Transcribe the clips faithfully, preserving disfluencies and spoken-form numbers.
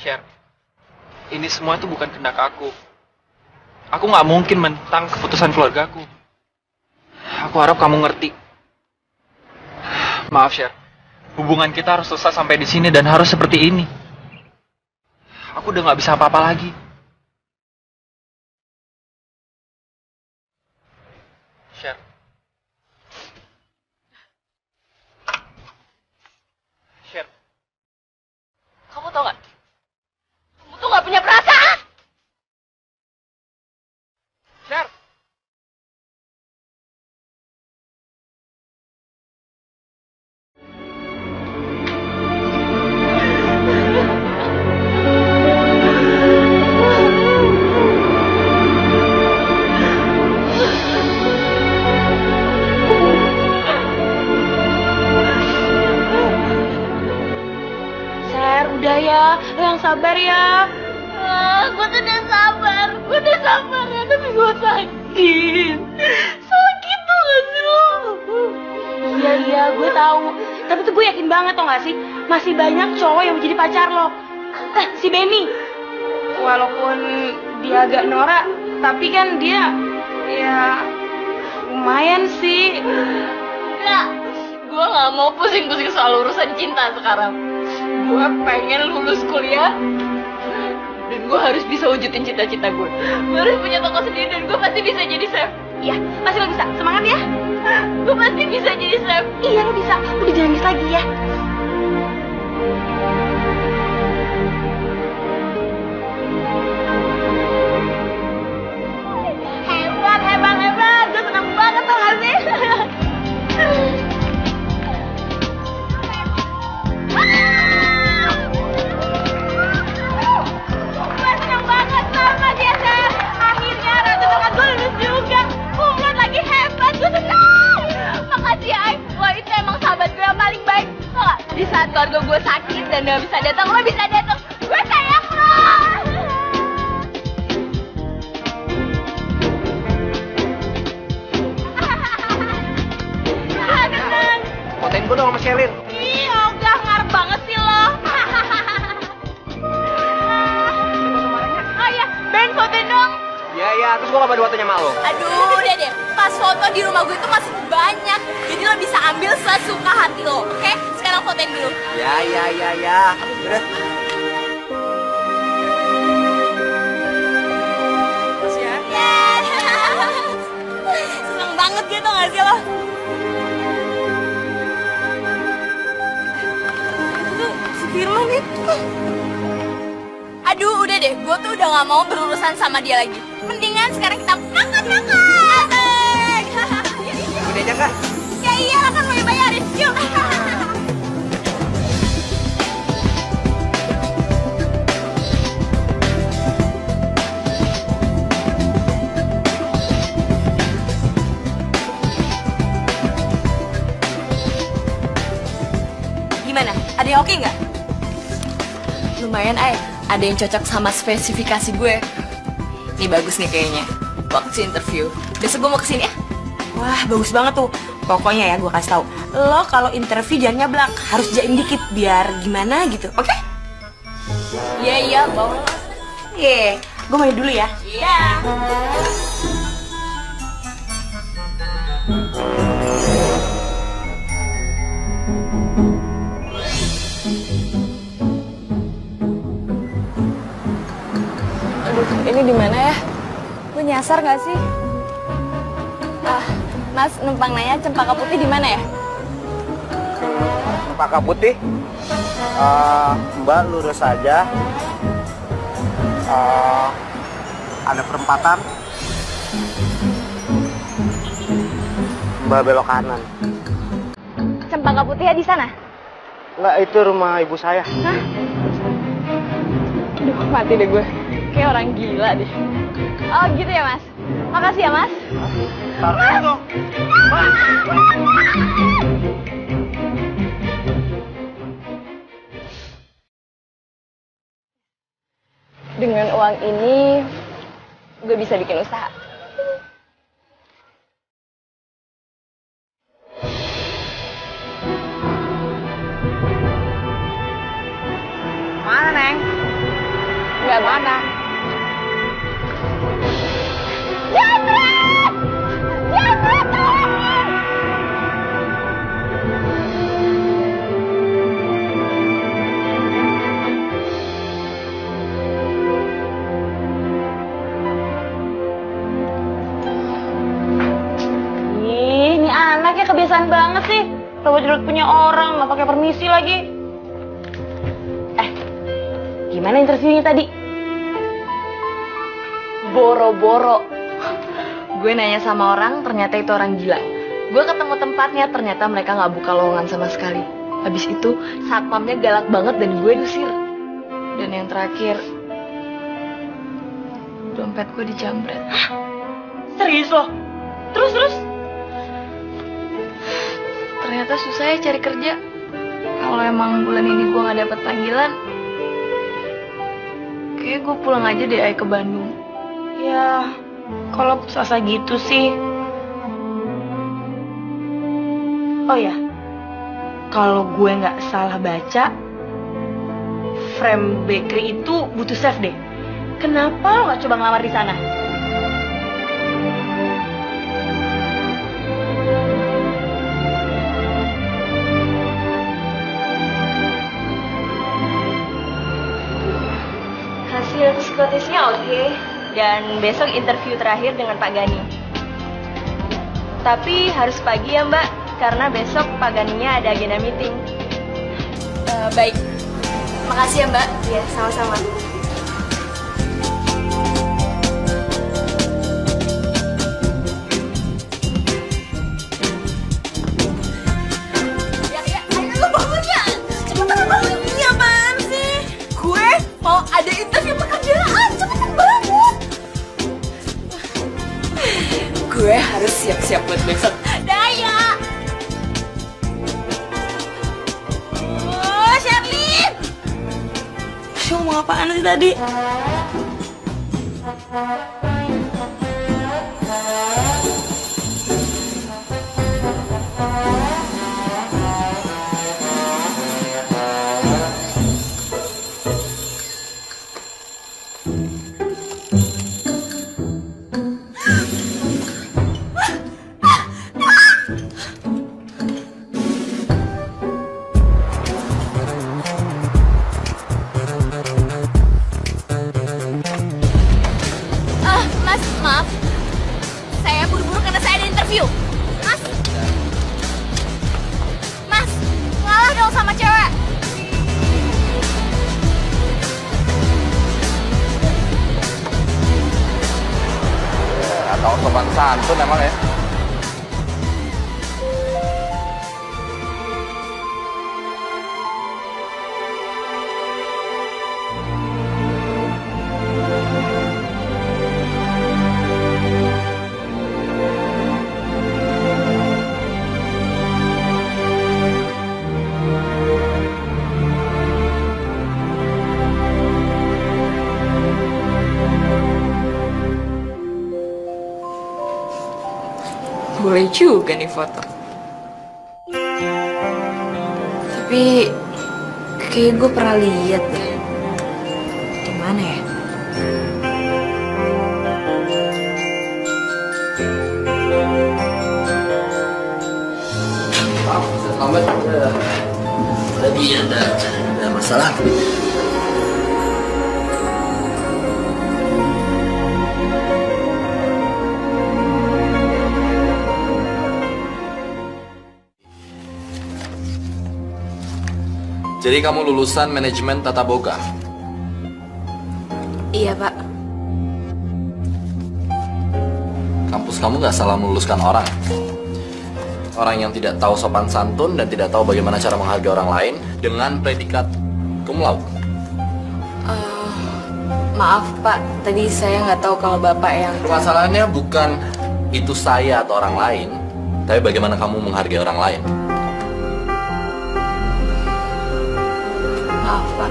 Sher, ini semua itu bukan kehendak aku. Aku nggak mungkin menentang keputusan keluargaku. Aku harap kamu ngerti. Maaf Sher, hubungan kita harus selesai sampai di sini dan harus seperti ini. Aku udah nggak bisa apa-apa lagi. Sher. Sher. Kamu tau gak? Kamu tuh gak punya perasaan! Sher. Udah ya, lo yang sabar ya. Ah, gue tuh udah sabar, gue udah sabar ya, tapi gue sakit. Sakit tuh gak sih lo? Iya, iya, gue tahu. Tapi tuh gue yakin banget tau gak sih, masih banyak cowok yang mau jadi pacar lo. Eh, si Benny. Walaupun dia agak norak, tapi kan dia, ya, lumayan sih. Enggak, gue gak mau pusing-pusing soal urusan cinta sekarang. Gue pengen lulus kuliah dan gue harus bisa wujudin cita-cita gue. Gue harus punya toko sendiri dan gue pasti bisa jadi chef. Iya, pasti lo bisa. Semangat ya. Gue pasti bisa jadi chef. Iya, lo bisa. Udah jangan nangis lagi ya. Hebat, hebat, hebat. Gue senang banget tau gak sih? Di saat keluarga gue sakit dan gak bisa datang, lo bisa datang. Gue sayang lo. Tenang. Fotoin gue dong sama Shelin. Ih, ogah ngarep banget sih lo. Oh iya, Ben fotoin dong. Iya, iya, terus gue kapan fotonya sama lo? Aduh, udah deh. Pas foto di rumah gue itu masih banyak. Jadi lo bisa ambil sesuka hati lo, oke? Sekarang fotoin dulu. Ya, ya, ya, ya. Udah. Terus ya? Yeah. Seneng banget gitu gak sih lo? Itu si Firman itu. Aduh, udah deh. Gue tuh udah gak mau berurusan sama dia lagi. Mendingan sekarang kita makan-makan. Udah aja, Kak. Ya iyalah kan mau bayarin. Yuk. Gimana? Ada yang oke nggak? Lumayan, Ay. Ada yang cocok sama spesifikasi gue. Ini bagus nih kayaknya. Waktu interview. Besok gue mau kesini ya. Wah, bagus banget tuh. Pokoknya ya gue kasih tahu. Lo kalau interview jangan nyablak, harus jaim dikit biar gimana gitu. Oke? Okay? Iya, iya, bawa. Iya, gue main dulu ya. Iya. Aduh, ini di mana ya? Lu nyasar nggak sih? Ah, Mas numpang nanya Cempaka Putih di mana ya? Cempaka Putih? Uh, mbak lurus aja. Uh, ada perempatan. Mbak belok kanan. Cempaka Putih ya di sana? Enggak, itu rumah ibu saya. Hah? Aduh, mati deh gue. Kayak orang gila deh. Oh gitu ya, Mas? Makasih ya, Mas. Taruh dong. Dengan uang ini, gue bisa bikin usaha. Mana, Neng? mana? Jamret! Jamret, tolongin! Ih, ini anaknya kebiasaan banget sih. Rebut-rebut punya orang, nggak pakai permisi lagi. Eh, gimana interviewnya tadi? Boro-boro. Gue nanya sama orang, ternyata itu orang gila. Gue ketemu tempatnya, ternyata mereka nggak buka lowongan sama sekali. Habis itu, satpamnya galak banget dan gue diusir. Dan yang terakhir, dompet gue dijamret. Serius loh? Terus, terus? Ternyata susah ya cari kerja. Kalau emang bulan ini gue nggak dapet panggilan, kayaknya gue pulang aja deh Ay, ke Bandung. Ya, kalau puasa gitu sih. Oh ya, kalau gue nggak salah baca, Frame Bakery itu butuh chef deh. Kenapa lo nggak coba ngelamar di sana? Hasil psikotisnya oke, dan besok interview terakhir dengan Pak Gani. Tapi harus pagi ya Mbak, karena besok Pak Ganinya ada agenda meeting. Uh, baik, makasih ya Mbak. Iya, sama-sama. Ya, ya, ayo lo bangun ya. Cepetan bangun. Ini apaan sih? Gue mau ada interview pekerjaan, cepetan bangun. Gue harus siap-siap buat besok. Daya. Oh, Sherlyn. Syuh, mau apaan sih tadi? Ah, Mas, maaf. Saya buru-buru karena saya ada interview. Mas. Mas, ngalah dong sama cewek. Atau sopan santun emang ya? Boleh juga nih foto. Tapi kayak gue pernah lihat deh. Di mana ya? Maaf, bisa lambat. Tadi ada, ada masalah. Jadi kamu lulusan manajemen tata boga? Iya, Pak. Kampus kamu gak salah meluluskan orang. Orang yang tidak tahu sopan santun dan tidak tahu bagaimana cara menghargai orang lain dengan predikat cum laude. Uh, maaf, Pak. Tadi saya nggak tahu kalau Bapak yang... Masalahnya bukan itu saya atau orang lain, tapi bagaimana kamu menghargai orang lain. Maaf, Pak.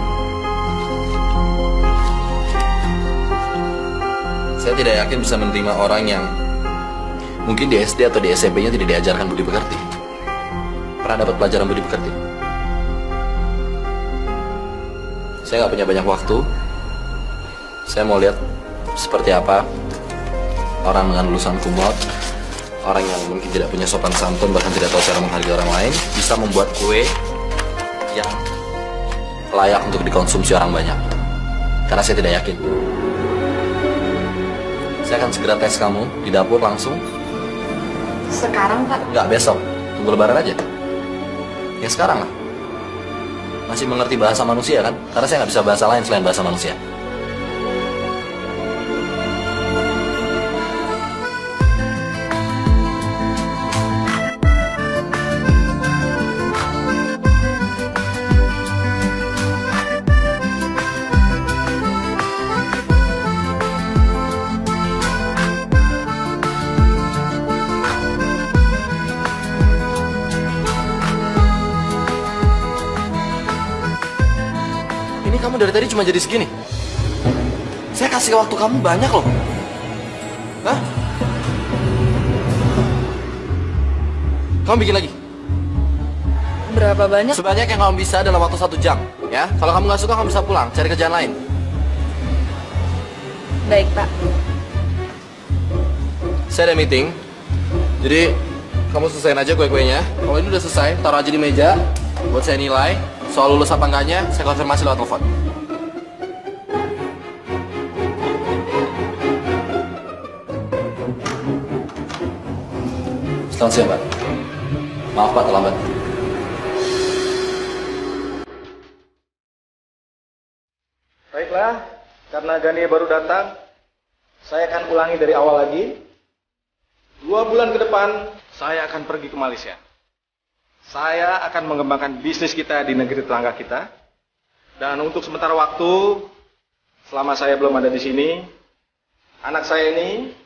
Saya tidak yakin bisa menerima orang yang mungkin di S D atau di S M P-nya tidak diajarkan budi pekerti. Pernah dapat pelajaran budi pekerti? Saya nggak punya banyak waktu, Saya mau lihat seperti apa orang dengan lulusan kumlot, orang yang mungkin tidak punya sopan santun, bahkan tidak tahu cara menghargai orang lain, bisa membuat kue yang layak untuk dikonsumsi orang banyak. Karena saya tidak yakin. Saya akan segera tes kamu di dapur langsung. Sekarang, Pak? Nggak, besok. Tunggu lebaran aja. Ya sekarang lah. Masih mengerti bahasa manusia kan? Karena saya nggak bisa bahasa lain selain bahasa manusia. Kamu dari tadi cuma jadi segini. Saya kasih waktu kamu banyak loh. Hah? Kamu bikin lagi. Berapa banyak? Sebanyak yang kamu bisa dalam waktu satu jam. Ya, kalau kamu nggak suka kamu bisa pulang, cari kerjaan lain. Baik, Pak. Saya ada meeting. Jadi kamu selesaiin aja kue-kuenya. Kalau ini udah selesai, taruh aja di meja. Buat saya nilai. Soal lulus apa enggaknya, saya konfirmasi lewat telepon. Selamat siang, Pak. Maaf, Pak, terlambat. Baiklah, karena Gani baru datang, saya akan ulangi dari awal lagi. Dua bulan ke depan, saya akan pergi ke Malaysia. Saya akan mengembangkan bisnis kita di negeri tetangga kita. Dan untuk sementara waktu, selama saya belum ada di sini, anak saya ini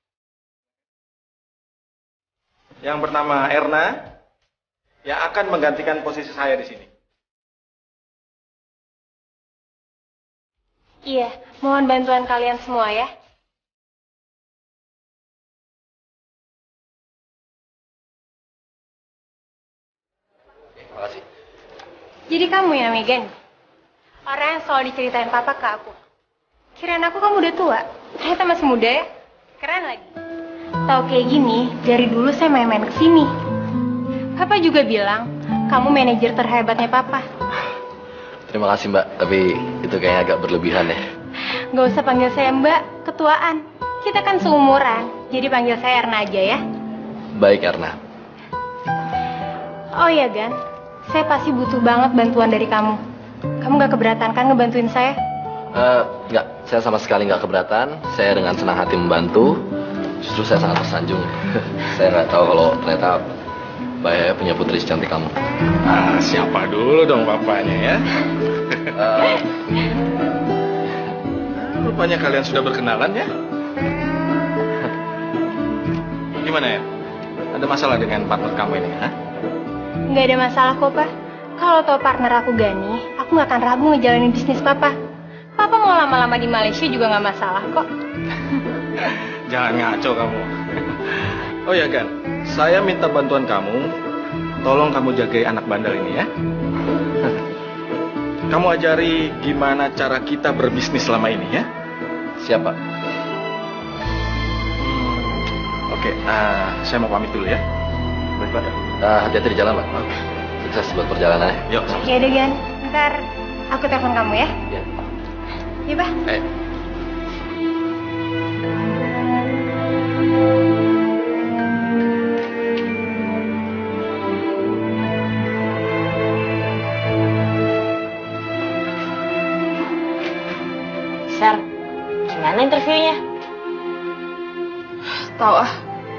yang bernama Erna yang akan menggantikan posisi saya di sini. Iya, mohon bantuan kalian semua ya. Terima kasih. Jadi kamu ya Megan? Orang yang selalu diceritain papa ke aku. Kirain aku kamu udah tua. Ternyata masih muda ya. Keren lagi. Tahu kayak gini, dari dulu saya main-main ke sini. Papa juga bilang, kamu manajer terhebatnya papa. Terima kasih, Mbak. Tapi itu kayaknya agak berlebihan ya. Gak usah panggil saya Mbak, ketuaan. Kita kan seumuran, jadi panggil saya Erna aja ya. Baik, Erna. Oh iya, Gan. Saya pasti butuh banget bantuan dari kamu. Kamu gak keberatan kan ngebantuin saya? Uh, enggak, saya sama sekali nggak keberatan. Saya dengan senang hati membantu. Justru saya sangat tersanjung. Saya nggak tahu kalau ternyata Mbak Yaya punya putri secantik kamu. Ah, siapa dulu dong papanya ya? Uh, Rupanya kalian sudah berkenalan ya? Gimana ya? Ada masalah dengan partner kamu ini, ha? Nggak ada masalah kok, Pak. Kalau tau partner aku Gani, aku nggak akan ragu ngejalanin bisnis Papa. Papa mau lama-lama di Malaysia juga nggak masalah kok. Jangan ngaco kamu. Oh ya Gan, saya minta bantuan kamu. Tolong kamu jagai anak bandel ini ya. Kamu ajari gimana cara kita berbisnis selama ini ya. siapa? Hmm, Oke, uh, saya mau pamit dulu ya. Baik, Pak. Uh, hati-hati di jalan, Pak. Sukses buat perjalanannya. Yuk. Ya udah Gan, ntar aku telepon kamu ya. Ya. Iya, Pak. Eh. Ser, gimana interviewnya? Tahu ah.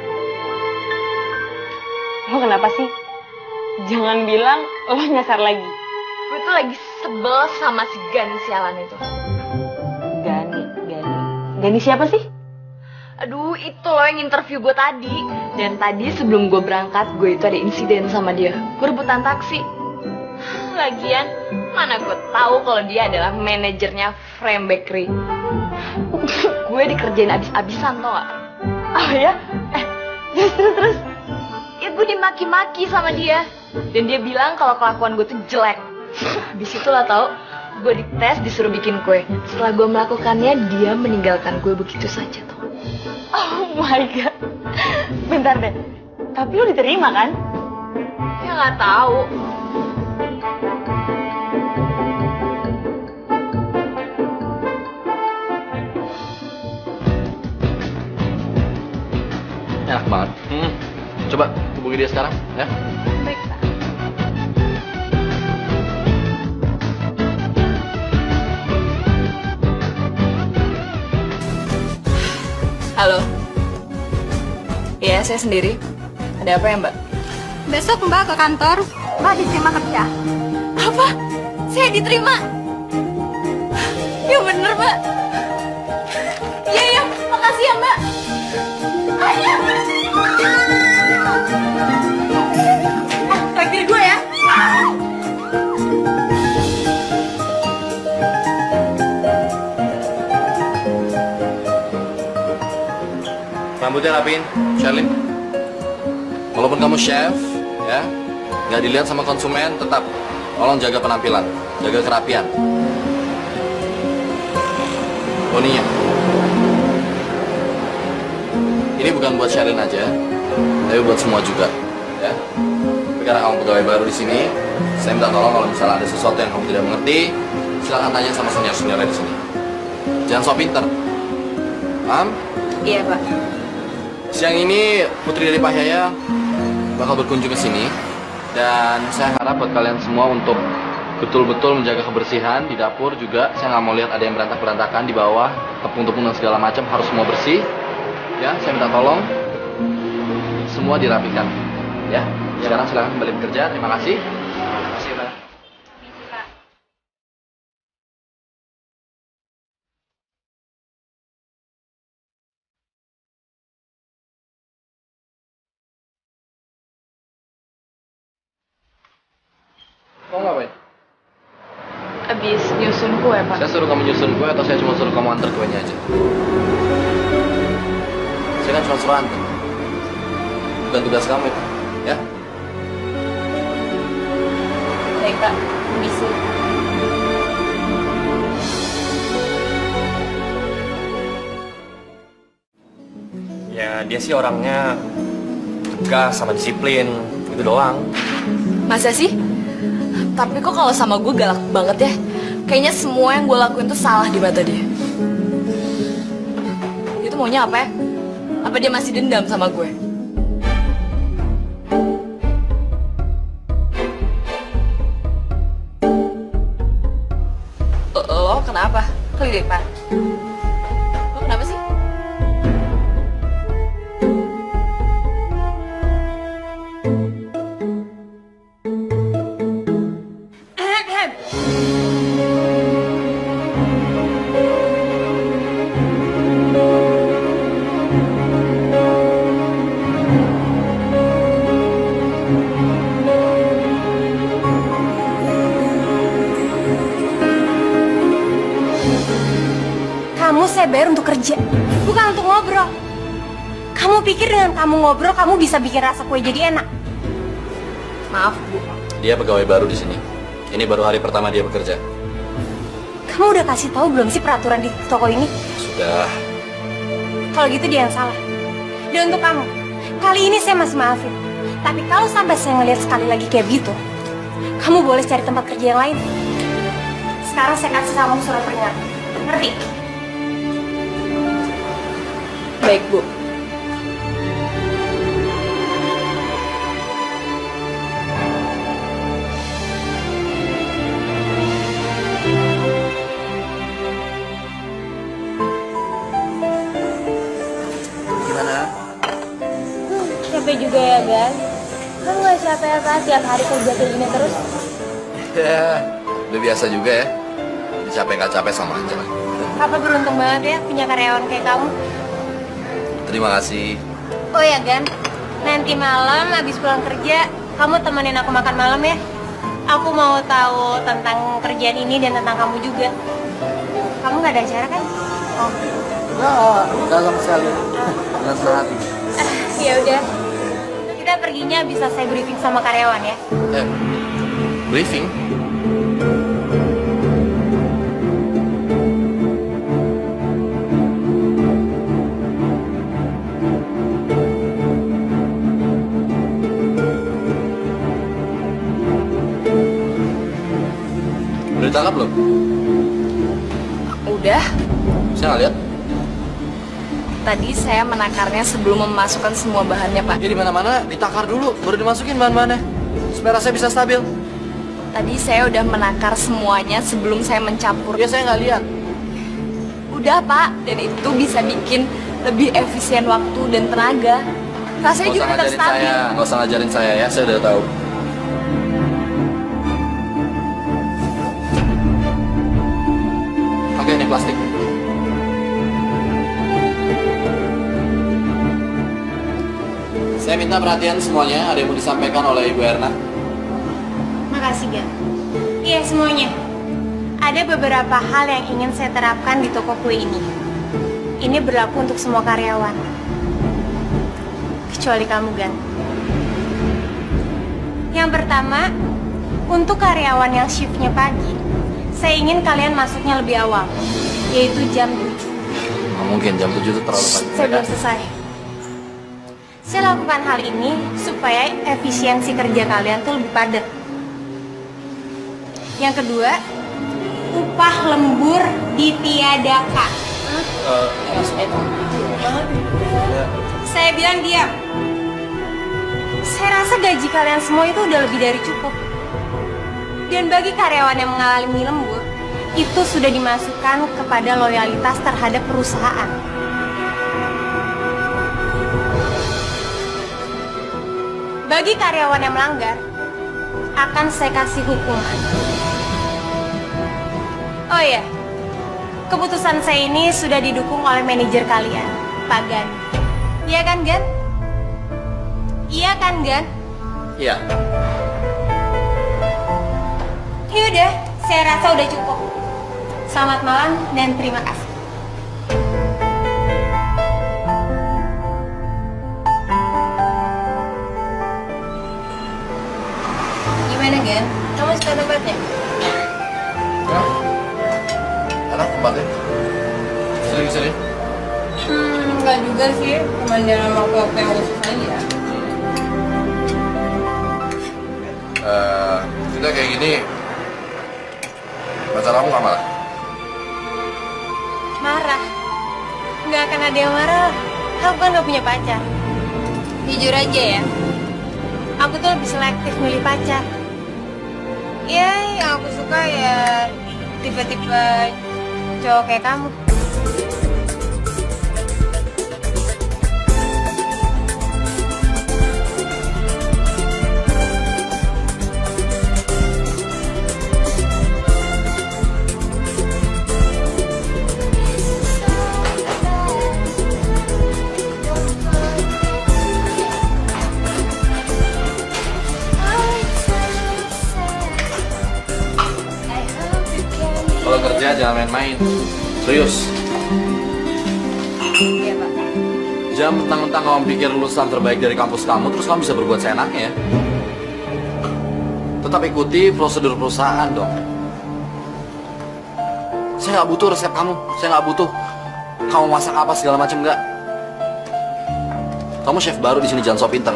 Lo kenapa sih? Jangan bilang lo nyasar lagi. Gue tuh lagi sebel sama si Gani sialan itu. Gani, Gani. Gani siapa sih? Aduh, itu loh yang interview gue tadi. Dan tadi sebelum gue berangkat, gue itu ada insiden sama dia. Gue rebutan taksi. Lagian, mana gue tahu kalau dia adalah manajernya Frame Bakery. Gue dikerjain abis-abisan, tau gak? Oh ya? Eh, terus terus terus. Ya gue dimaki-maki sama dia. Dan dia bilang kalau kelakuan gue tuh jelek. Habis itu lah tau, gue dites disuruh bikin kue. Setelah gue melakukannya, dia meninggalkan gue begitu saja tuh. Oh my god. Bentar deh. Tapi lu diterima kan? Ya nggak tahu. Enak banget. Hmm. Coba hubungi dia sekarang, ya. Baik, Pak. Halo. Iya, saya sendiri. Ada apa ya, Mbak? Besok Mbak ke kantor, Mbak diterima kerja. Apa? Saya diterima? Ya bener, Mbak. Iya, iya. Makasih ya, Mbak. Ayah, Eh, traktir gue ya. Rambutnya rapiin, Sherlyn. Walaupun kamu chef, ya, nggak dilihat sama konsumen, tetap tolong jaga penampilan, jaga kerapian. Boninya. Ini bukan buat Sherlyn aja, tapi buat semua juga, ya. Tapi karena kamu pegawai baru di sini, saya minta tolong kalau misalnya ada sesuatu yang kamu tidak mengerti, silakan tanya sama senior-seniornya di sini. Jangan sok pinter, paham? Iya, Pak. Siang ini Putri dari Pak Yaya bakal berkunjung ke sini, dan saya harap buat kalian semua untuk betul-betul menjaga kebersihan di dapur juga. Saya nggak mau lihat ada yang berantak-berantakan di bawah, tepung-tepung dan segala macam, harus semua bersih. Ya, saya minta tolong semua dirapikan. Ya, sekarang silakan kembali bekerja. Terima kasih. Terima kasih, Pak. Kau ngapain? Abis nyusun kue, Pak. Saya suruh kamu nyusun kue atau saya cuma suruh kamu antar kuenya aja? Saya kan cuma suruh antar. Bukan tugas kamu itu, ya? Baik, Pak. Bisa. Ya dia sih orangnya tegas sama disiplin, itu doang. Masa sih? Tapi kok kalau sama gue galak banget ya? Kayaknya semua yang gue lakuin tuh salah di mata dia. Dia tuh maunya apa ya? Apa dia masih dendam sama gue? Lo kenapa? Kelilipan? Lo kenapa sih? Kamu saya bayar untuk kerja, bukan untuk ngobrol. Kamu pikir dengan kamu ngobrol, kamu bisa bikin rasa kue jadi enak? Maaf, Bu. Dia pegawai baru di sini. Ini baru hari pertama dia bekerja. Kamu udah kasih tahu belum sih peraturan di toko ini? Sudah. Kalau gitu dia yang salah. Dan untuk kamu, kali ini saya masih maafin. Tapi kalau sampai saya ngeliat sekali lagi kayak gitu, kamu boleh cari tempat kerja yang lain. Sekarang saya kasih kamu surat peringatan. Ngerti? Baik, Bu. Gimana? Hmm, capek juga ya, Gan. Kan nggak capek apa tiap hari kerja kayak gini terus. Ya, udah biasa juga ya. Capek nggak capek sama aja lah. Papa beruntung banget ya punya karyawan kayak kamu. Terima kasih. Oh ya, Gan. Nanti malam habis pulang kerja, kamu temenin aku makan malam ya. Aku mau tahu tentang kerjaan ini dan tentang kamu juga. Kamu nggak ada acara kan? Oh. Enggak, enggak sama sekali. Dengan senang hati. Ah, ya udah. Kita perginya bisa saya briefing sama karyawan ya. Eh, briefing? Udah ditangkap belum? Udah. Saya nggak lihat. Tadi saya menakarnya sebelum memasukkan semua bahannya, Pak. Ya di mana-mana ditakar dulu, baru dimasukin bahan-bahannya. Supaya rasanya bisa stabil. Tadi saya udah menakar semuanya sebelum saya mencampur. Ya saya nggak lihat. Udah, Pak. Dan itu bisa bikin lebih efisien waktu dan tenaga. Rasanya juga tetap stabil. Saya, nggak usah ngajarin saya ya, saya udah tahu. Oke, ini plastik. Saya minta perhatian semuanya, ada yang mau disampaikan oleh Ibu Erna. Makasih, Gan. Iya, semuanya. Ada beberapa hal yang ingin saya terapkan di toko kue ini. Ini berlaku untuk semua karyawan. Kecuali kamu, Gan. Yang pertama, untuk karyawan yang shiftnya pagi, saya ingin kalian masuknya lebih awal, yaitu jam tujuh. Nggak mungkin, jam tujuh itu terlalu pagi. Saya belum selesai. Saya lakukan hal ini supaya efisiensi kerja kalian tuh lebih padat. Yang kedua, upah lembur ditiadakan. Uh, Saya bilang diam. Saya rasa gaji kalian semua itu udah lebih dari cukup. Dan bagi karyawan yang mengalami lembur, itu sudah dimasukkan kepada loyalitas terhadap perusahaan. Bagi karyawan yang melanggar, akan saya kasih hukuman. Oh iya, keputusan saya ini sudah didukung oleh manajer kalian, Pak Gani. Iya kan, Gan? Iya kan, Gan? Iya. Yaudah, saya rasa udah cukup. Selamat malam dan terima kasih. Gimana, Gan? Kamu suka tempatnya? Ya. Enak tempatnya. Sering-sering. Hmm, enggak juga sih. Cuma dalam waktu-waktu yang khusus aja. Eh, kita kayak gini. Pacar kamu nggak marah? Marah? Nggak akan ada yang marah. Aku kan nggak punya pacar. Jujur aja ya, aku tuh lebih selektif milih pacar. Ya, yang aku suka ya tipe-tipe cowok kayak kamu. Kalau kerja jangan main-main. Serius. Iya, Pak. Jangan mentang-mentang kamu pikir lulusan terbaik dari kampus kamu, terus kamu bisa berbuat seenaknya ya. Tetap ikuti prosedur perusahaan dong. Saya nggak butuh resep kamu. Saya nggak butuh kamu masak apa segala macam, nggak. Kamu chef baru di sini, jangan sok pintar.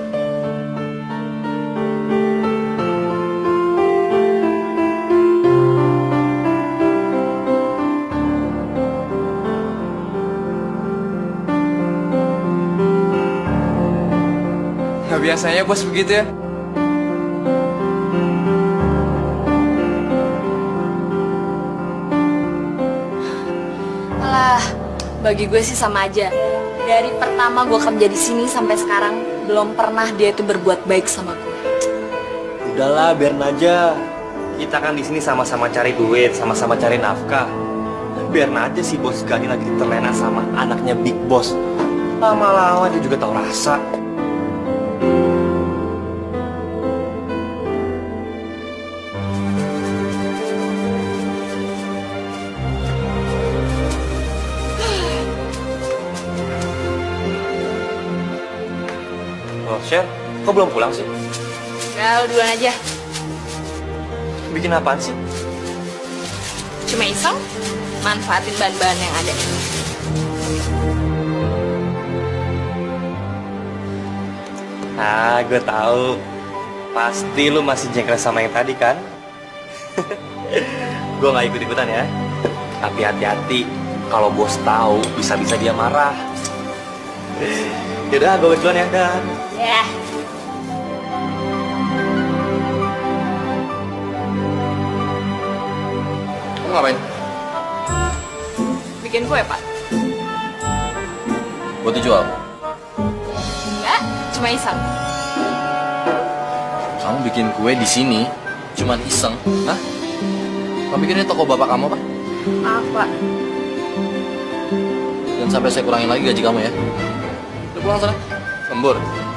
Nggak biasanya bos begitu ya. Alah, bagi gue sih sama aja. Dari pertama gue kerja di sini sampai sekarang belum pernah dia itu berbuat baik sama gue. Udahlah, biarin aja. Kita kan di sini sama-sama cari duit, sama-sama cari nafkah. Biarin aja si bos Gani lagi terlena sama anaknya Big Boss. Lama-lama dia juga tahu rasa. Oh, Sher, kok belum pulang sih? Udah, lu duluan aja. Bikin apaan sih? Cuma iseng, manfaatin bahan-bahan yang ada. Ah, gue tahu. Pasti lu masih jengkel sama yang tadi kan? Gue nggak ikut-ikutan ya. Tapi hati-hati, kalau bos tahu bisa-bisa dia marah. Yaudah, gue duluan ya, Dan. Ya. Kamu ngapain? Bikin kue, Pak. Buat dijual? Enggak, cuma iseng. Kamu bikin kue di sini cuman iseng, hah? Kamu bikin ini toko bapak kamu apa? Apa? Dan sampai saya kurangin lagi gaji kamu ya. Udah pulang sana, lembur.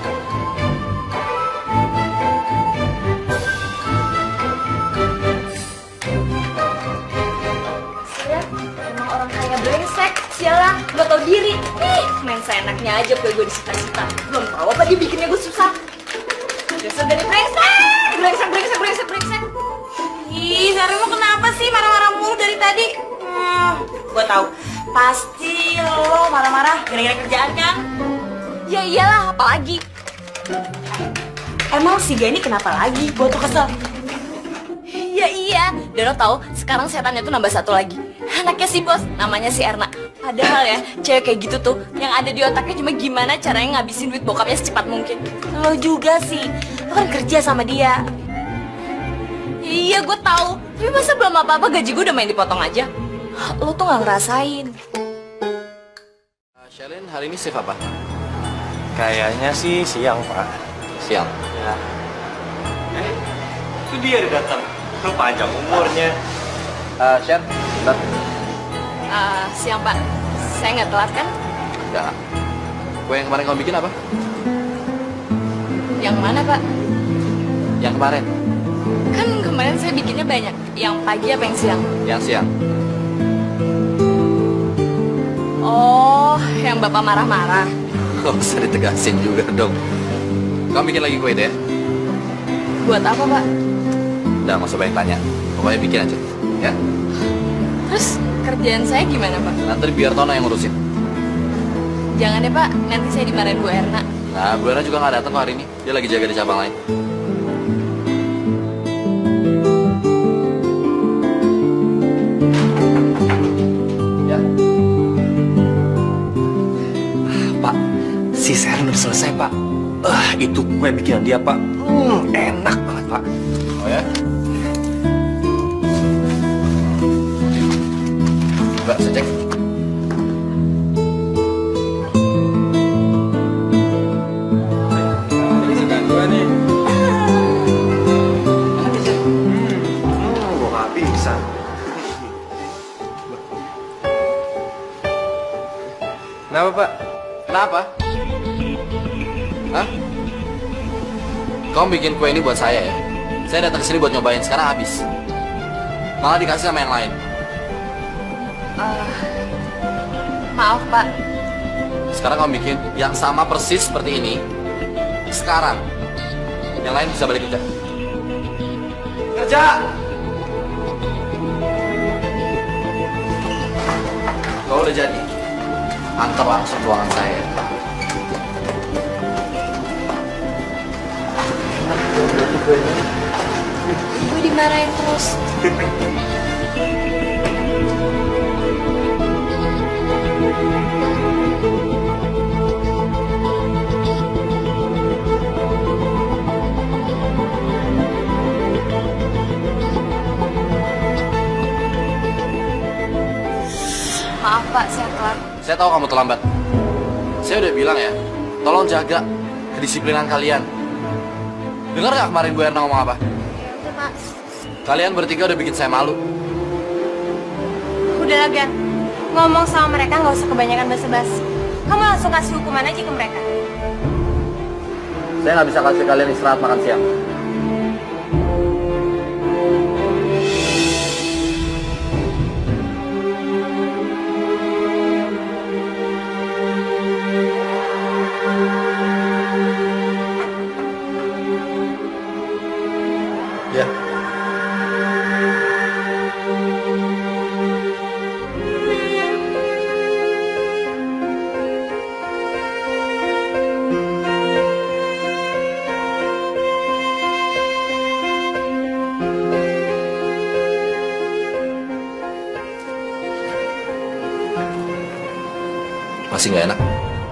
Emang orang kaya brengsek, sialan, gak tau diri. Ih, main seenaknya aja kue gue disita-sita. Belum tahu apa dia bikinnya gue susah. Dasar dari brengsek, brengsek, brengsek, brengsek, brengsek. Ih, Sari lo kenapa sih marah-marah mulu dari tadi? Hmm, gue tahu. Pasti lo marah-marah gara-gara kerjaan kan? Ya iyalah, apalagi. Emang si Gani kenapa lagi? Gue tuh kesel. Ya iya, dan lo tau sekarang setannya tuh nambah satu lagi. Anaknya si bos, namanya si Erna. Padahal ya, cewek kayak gitu tuh yang ada di otaknya cuma gimana caranya ngabisin duit bokapnya secepat mungkin. Lo juga sih, lo kan kerja sama dia. Iya, gue tahu. Tapi masa belum apa-apa gaji gue udah main dipotong aja? Lo tuh nggak ngerasain. Uh, Shalin, hari ini shift apa? Kayaknya sih siang, Pak. Siang. Ya. Eh, itu dia udah datang. Lo panjang umurnya. Uh, Shen, bentar. Uh, siang pak, saya nggak telat kan? Enggak. Kue yang kemarin kamu bikin apa? Yang mana pak? Yang kemarin. Kan kemarin saya bikinnya banyak. Yang pagi apa yang siang? Yang siang. Oh, yang bapak marah-marah. Gak usah ditegasin juga dong. Kamu bikin lagi kue itu ya? Buat apa pak? Udah, gak usah banyak tanya. Pokoknya bikin aja, ya? Terus kerjaan saya gimana pak? Nanti biar Tono yang ngurusin. Jangan deh pak, nanti saya dimarahin Bu Erna. Nah, Bu Erna juga gak datang kok hari ini. Dia lagi jaga di cabang lain. Ya. Pak, si Seren udah selesai, Pak. Ah, itu kue bikinan dia, Pak. Hmm, enak banget, Pak. Oh ya? Mbak, saya cek. Ini sedang dua nih. Hmm, gua nggak bisa. Kenapa, Pak? Kenapa? Hah? Kamu bikin kue ini buat saya ya? Saya datang ke sini buat nyobain, sekarang habis. Malah dikasih sama yang lain. Uh, maaf pak. Sekarang kamu bikin yang sama persis seperti ini. Sekarang. Yang lain bisa balik kerja. Kerja! Kalau udah jadi, antar langsung ke ruangan saya. Gue dimarahin terus. Maaf pak, saya telat. Saya tahu kamu terlambat. Saya udah bilang ya, tolong jaga kedisiplinan kalian. Dengar nggak kemarin Bu Erna ngomong apa? Udah, Pak. Kalian bertiga udah bikin saya malu. Udah lah, Gan. Ngomong sama mereka nggak usah kebanyakan basa-basi. Kamu langsung kasih hukuman aja ke mereka. Saya nggak bisa kasih kalian istirahat makan siang. Ya. Masih nggak enak?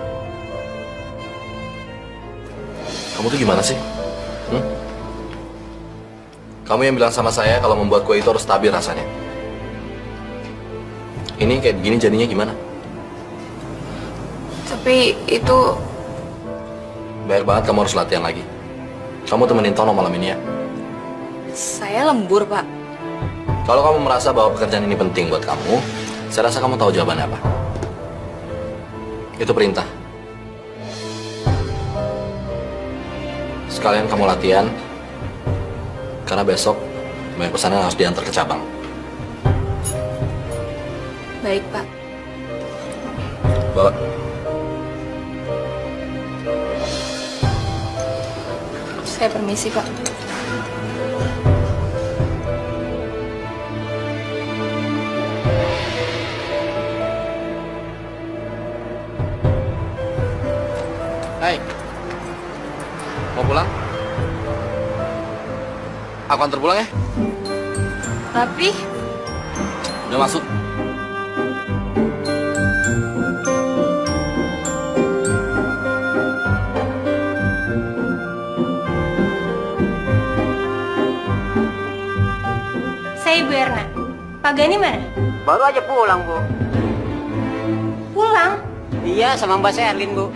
Kamu tuh gimana sih? Hmm? Kamu yang bilang sama saya kalau membuat kue itu harus stabil rasanya. Ini kayak gini jadinya gimana? Tapi itu... Baik banget kamu harus latihan lagi. Kamu temenin Tono malam ini ya. Saya lembur, Pak. Kalau kamu merasa bahwa pekerjaan ini penting buat kamu, saya rasa kamu tahu jawabannya apa. Itu perintah. Sekalian kamu latihan, karena besok banyak pesanan harus diantar ke cabang. Baik, Pak. Bawa. Saya permisi, Pak. Hai. Mau pulang? Aku antar pulang ya. Tapi... Udah masuk. Saya Ibu Erna. Pak Gani mana? Baru aja pulang, Bu. Pulang? Iya, sama Mbak Sherlyn, Bu.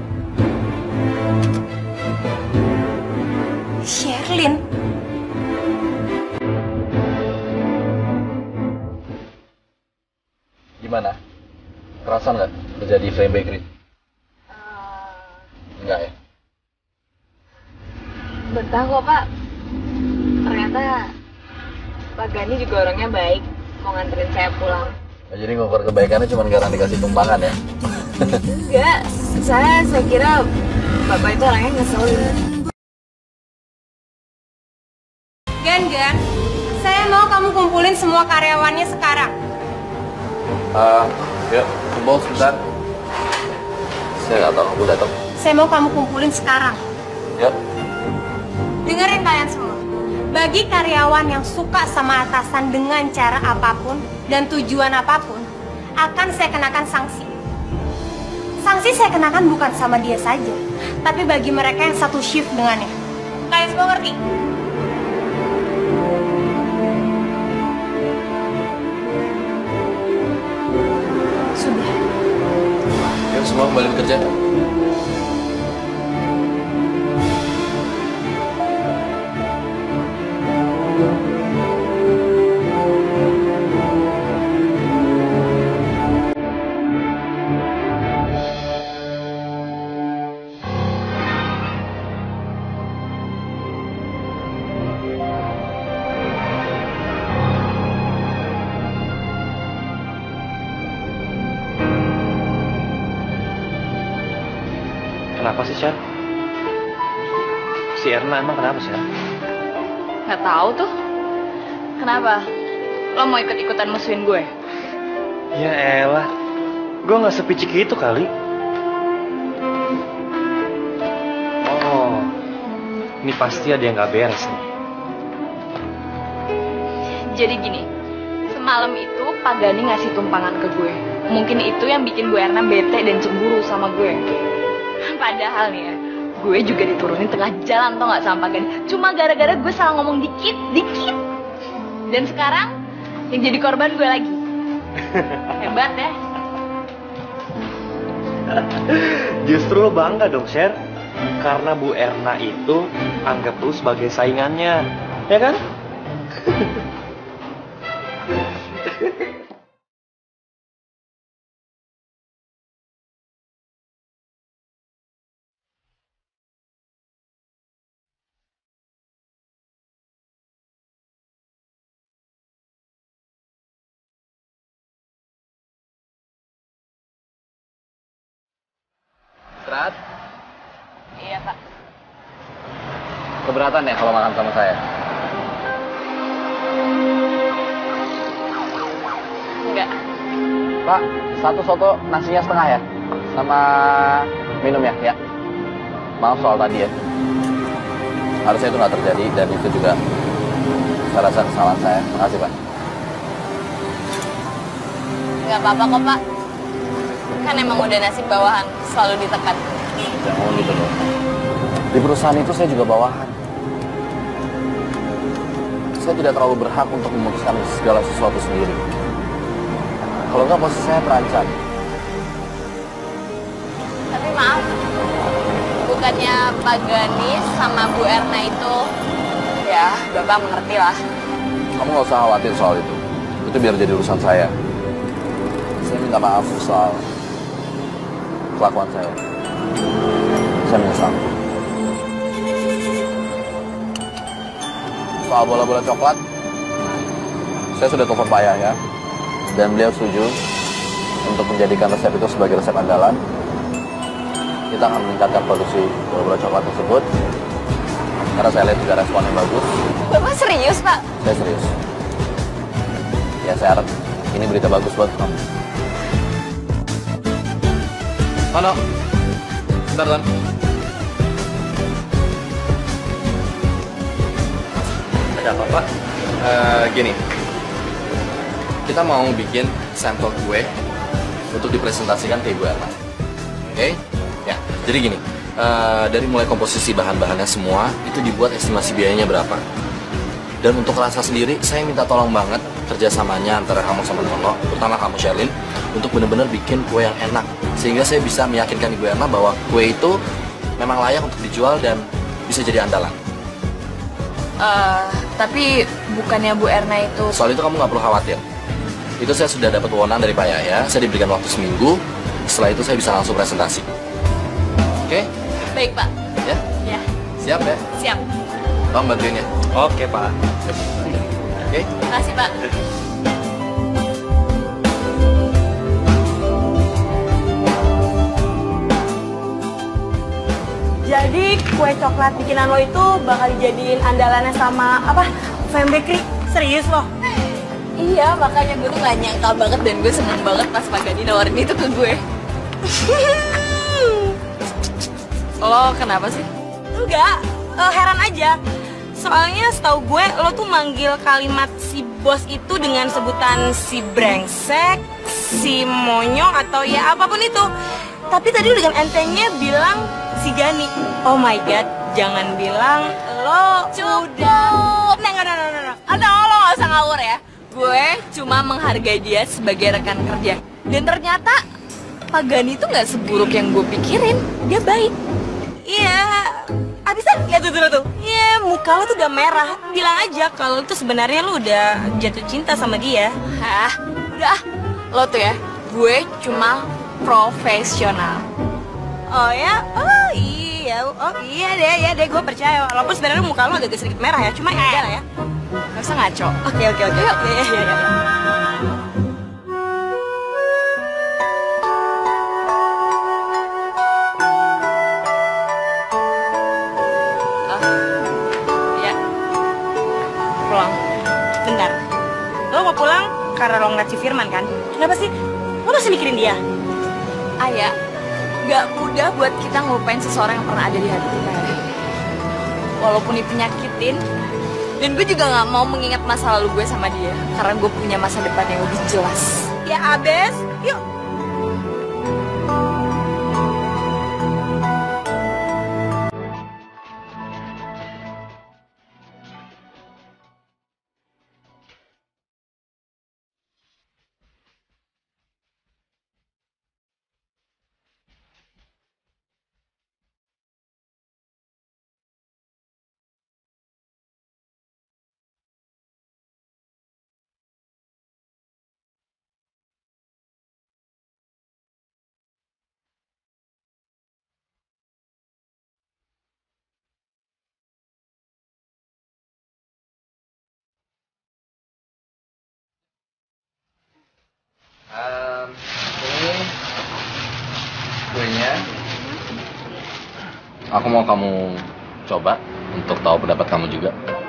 Sherlyn? Gimana? Kerasa nggak kerja di Flame Bakery? Enggak ya? Betah kok, Pak. Ternyata Pak Gani juga orangnya baik, mau nganterin saya pulang. Ya, jadi ngukur kebaikannya cuma karena dikasih tumpangan ya? Enggak, saya saya kira Bapak itu orangnya ngeselin. Gan, Gan. Saya mau kamu kumpulin semua karyawannya sekarang. Uh, yuk, kumpul sebentar. Saya nggak tahu, aku datang. Saya mau kamu kumpulin sekarang. Yuk. Dengerin kalian semua. Bagi karyawan yang suka sama atasan dengan cara apapun dan tujuan apapun, akan saya kenakan sanksi. Sanksi saya kenakan bukan sama dia saja, tapi bagi mereka yang satu shift dengannya. Kalian semua ngerti? Sudah. Yuk, semua kembali bekerja. Kenapa sih, Syar? Si Erna emang kenapa, Syar? Nggak tahu tuh. Kenapa? Lo mau ikut-ikutan musuhin gue? Ya elah, gue nggak sepicik itu kali. Oh, ini pasti ada yang nggak beres nih. Jadi gini, semalam itu Pak Gani ngasih tumpangan ke gue. Mungkin itu yang bikin Bu Erna bete dan cemburu sama gue. Padahal nih ya, gue juga diturunin tengah jalan tau gak sama Pak Gani. Cuma gara-gara gue salah ngomong dikit, dikit. Dan sekarang yang jadi korban gue lagi. Hebat ya. Justru lo bangga dong, Sher. Karena Bu Erna itu anggap lu sebagai saingannya. Ya kan? Berat? Iya, Pak. Keberatan ya kalau makan sama saya? Enggak. Pak, satu soto nasinya setengah ya? Sama minum ya? Ya. Maaf soal tadi ya. Harusnya itu nggak terjadi dan itu juga saya rasa kesalahan saya. Terima kasih, Pak. Nggak apa-apa kok, Pak. Kan emang udah nasib bawahan, selalu ditekan. Jangan gitu loh. Di perusahaan itu saya juga bawahan. Saya tidak terlalu berhak untuk memutuskan segala sesuatu sendiri. Kalau nggak posisi saya terancam. Tapi maaf, bukannya Pak Ganis sama Bu Erna itu, ya Bapak mengerti lah. Kamu nggak usah khawatir soal itu. Itu biar jadi urusan saya. Saya minta maaf soal kelakuan saya. Saya menyesal. Soal bola-bola coklat, saya sudah telepon Pak Yahya dan beliau setuju untuk menjadikan resep itu sebagai resep andalan. Kita akan meningkatkan produksi bola-bola coklat tersebut karena saya lihat juga responnya bagus. Bapak serius, Pak? Saya serius. Ya, saya harap ini berita bagus buat kamu. Mana? Bentar, Lan. Ada apa, Pak? Uh, gini, kita mau bikin sampel kue untuk dipresentasikan ke Ibu Erna. Oke? Okay? Ya, jadi gini, uh, dari mulai komposisi bahan-bahannya semua, itu dibuat estimasi biayanya berapa. Dan untuk rasa sendiri, saya minta tolong banget kerjasamanya antara kamu sama Nono, terutama kamu, Sherlyn, untuk benar-benar bikin kue yang enak. Sehingga saya bisa meyakinkan Ibu Erna bahwa kue itu memang layak untuk dijual dan bisa jadi andalan. Uh, tapi bukannya Bu Erna itu... Soal itu kamu nggak perlu khawatir. Itu saya sudah dapat wewenang dari Pak Yahya, saya diberikan waktu seminggu, setelah itu saya bisa langsung presentasi. Oke? Okay? Baik, Pak. Ya? Ya. Siap ya? Siap. Tolong bantuin ya? Oke, Pak. Oke? Okay? Terima kasih, Pak. Jadi kue coklat bikinan lo itu bakal dijadiin andalannya sama apa? Fame Bakery. Serius lo? Iya, makanya gue tuh gak nyangka banget dan gue seneng banget pas Pak Gani nawarin itu ke gue. Lo kenapa sih? Enggak, uh, heran aja. Soalnya setahu gue lo tuh manggil kalimat si bos itu dengan sebutan si brengsek, si monyong atau ya apapun itu. Tapi tadi lo dengan entengnya bilang si Gani. Oh my god, jangan bilang lo Cukup. Nah, nah, nah, nah, nah. Atau lo gak usah ngawur ya. Gue cuma menghargai dia sebagai rekan kerja. Dan ternyata Pak Gani tuh gak seburuk yang gue pikirin. Dia baik. Iya, abisan ya tuh tuh tuh. Iya, muka lo tuh udah merah. Bilang aja kalau tuh sebenarnya lo udah jatuh cinta sama dia. Hah, udah. Lo tuh ya, gue cuma profesional. Oh ya, oh iya, oh iya deh, ya deh, gue percaya. Walaupun sebenarnya muka lo agak sedikit merah ya, cuma ya lah ya. Gak usah ngaco. Oke oke oke. Iya iya iya. Bentar, lo mau pulang karena lo ngeliat si Firman kan? Kenapa sih? Lo masih mikirin dia? Ayah, gak mudah buat kita ngelupain seseorang yang pernah ada di hati kita. Walaupun itu nyakitin, dan gue juga gak mau mengingat masa lalu gue sama dia, karena gue punya masa depan yang lebih jelas. Ya abes, yuk. Um, ini kuenya. Aku mau kamu coba untuk tahu pendapat kamu juga.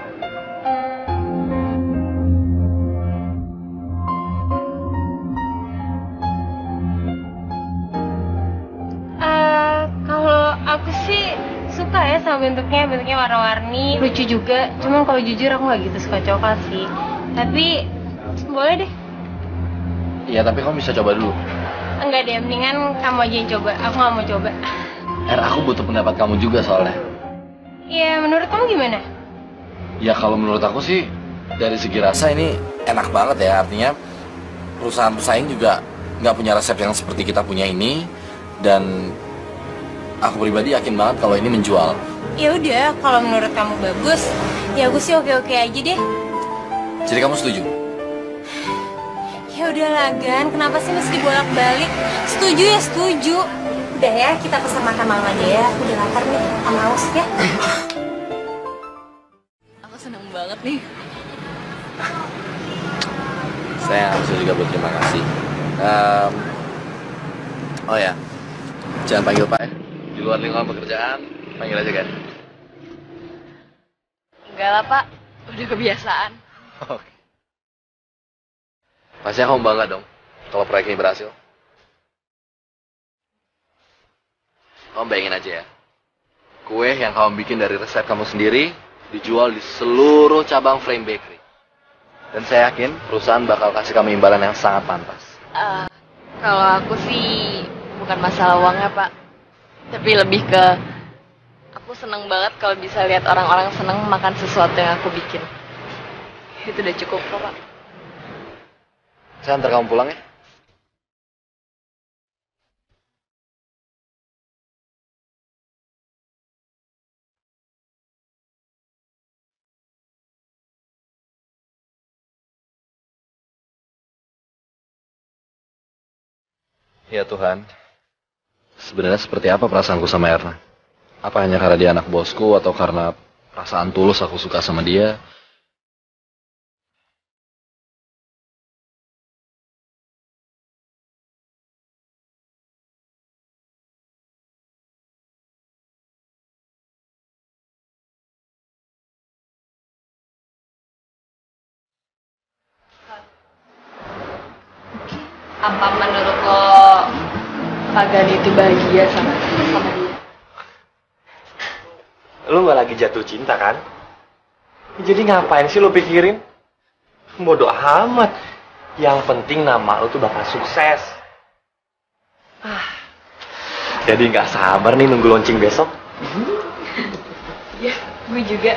Uh, kalau aku sih suka ya sama bentuknya, bentuknya warna-warni, lucu juga. Cuman kalau jujur aku nggak gitu suka coklat sih. Tapi boleh deh. Iya, tapi kamu bisa coba dulu. Enggak deh, mendingan kamu aja yang coba. Aku nggak mau coba. Er, aku butuh pendapat kamu juga soalnya. Ya, menurut kamu gimana? Ya kalau menurut aku sih dari segi rasa ini enak banget ya. Artinya perusahaan pesaing juga nggak punya resep yang seperti kita punya ini. Dan aku pribadi yakin banget kalau ini menjual. Ya udah, kalau menurut kamu bagus, ya aku sih oke-oke aja deh. Jadi kamu setuju? Ya udahlah Gan, kenapa sih mesti dibolak-balik? Setuju ya setuju. Udah ya, kita pesan makan malam aja ya. Aku udah lapar nih, sama haus ya. Aku seneng banget nih. Saya harus juga berterima kasih. Um, oh ya, jangan panggil Pak ya. Di luar lingkungan pekerjaan, panggil aja kan. Enggak lah Pak, udah kebiasaan. Oke. Pastinya kamu bangga dong kalau proyek ini berhasil. Kamu bayangin aja ya, kue yang kamu bikin dari resep kamu sendiri dijual di seluruh cabang Flame Bakery. Dan saya yakin perusahaan bakal kasih kamu imbalan yang sangat pantas. Uh, kalau aku sih bukan masalah uangnya Pak, tapi lebih ke aku seneng banget kalau bisa lihat orang-orang seneng makan sesuatu yang aku bikin. Itu udah cukup kok Pak. Saya antar kamu pulang ya. Ya Tuhan, sebenarnya seperti apa perasaanku sama Erna? Apa hanya karena dia anak bosku atau karena perasaan tulus aku suka sama dia? Apa menurut lo Kak Gani itu bahagia sama, sama dia? Lu nggak lagi jatuh cinta kan? Jadi ngapain sih lu pikirin? Bodoh amat. Yang penting nama lu tuh bakal sukses. Ah. Jadi nggak sabar nih nunggu launching besok. Ya, gue juga.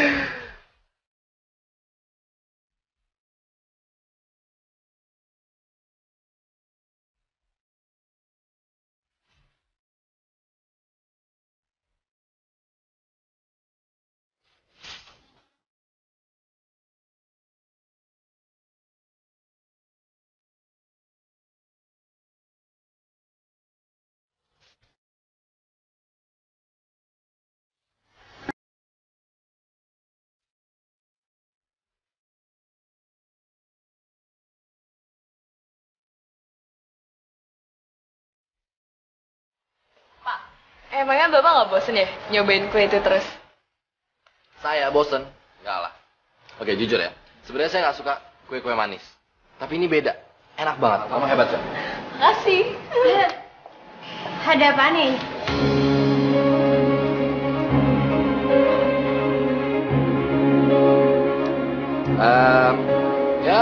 Emangnya Bapak nggak bosen ya nyobain kue itu terus? Saya bosen? Enggak lah. Oke, jujur ya. Sebenarnya saya nggak suka kue-kue manis. Tapi ini beda. Enak banget. Kamu hebat, Cak. Makasih. Ada apa nih? Um, ya,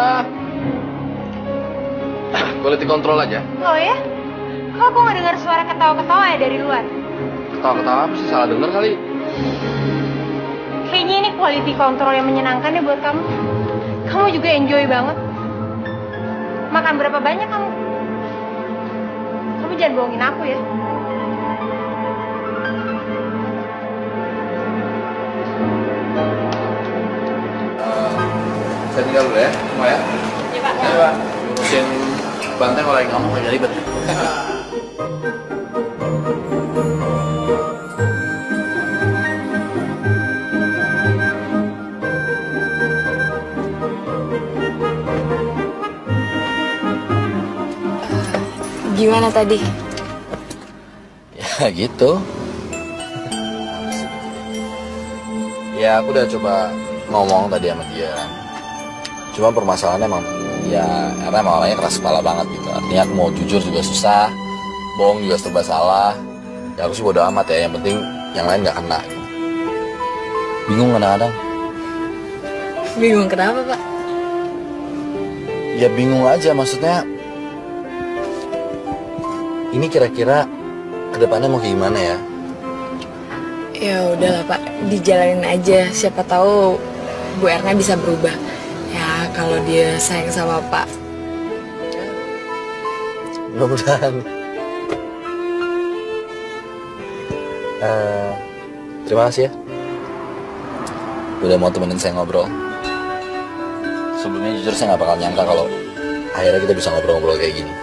quality control aja. Oh ya? Kok aku nggak dengar suara ketawa-ketawa ya dari luar? Ketawa-ketawa apa sih? Salah denger kali. Kayaknya ini quality control yang menyenangkan ya buat kamu. Kamu juga enjoy banget. Makan berapa banyak kamu? Kamu jangan bohongin aku ya. Saya tinggal dulu ya, semua ya. Iya Pak. Ya Pak, urusin banteng kalau lagi ngomong agak ribet. Gimana tadi? Ya gitu. Ya aku udah coba ngomong tadi sama dia. Cuma permasalahannya emang ya karena emang orangnya keras kepala banget gitu. Artinya aku mau jujur juga susah, bohong juga serba salah. Ya aku sih bodo amat ya, yang penting yang lain gak kena gitu. Bingung kadang-kadang. Bingung kenapa Pak? Ya bingung aja, maksudnya Ini kira-kira kedepannya mau gimana ya? Ya udahlah Pak, dijalanin aja. Siapa tahu Bu Erna bisa berubah. Ya kalau dia sayang sama Pak. Mudah-mudahan. Uh, terima kasih ya. Udah mau temenin saya ngobrol. Sebelumnya jujur saya nggak bakal nyangka kalau akhirnya kita bisa ngobrol-ngobrol kayak gini.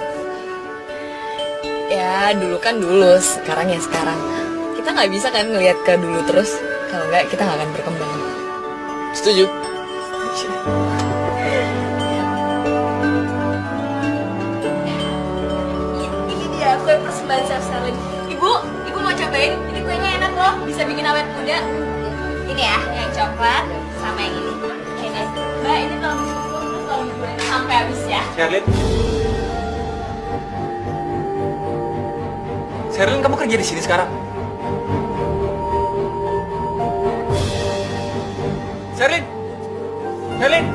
Ya dulu kan dulu, sekarang ya sekarang. Kita nggak bisa kan ngelihat ke dulu terus. Kalau nggak kita nggak akan berkembang. Setuju. Ini dia kue persembahan Chef Selin. Ibu, ibu mau cobain? Ini kuenya enak loh, bisa bikin awet muda. Ini ya, yang coklat sama yang ini. Ini, Mbak, ini tolong disuruh terus tolong digoreng sampai habis ya. Sherlyn. Sherlyn, kamu kerja di sini sekarang? Sherlyn. Sherlyn.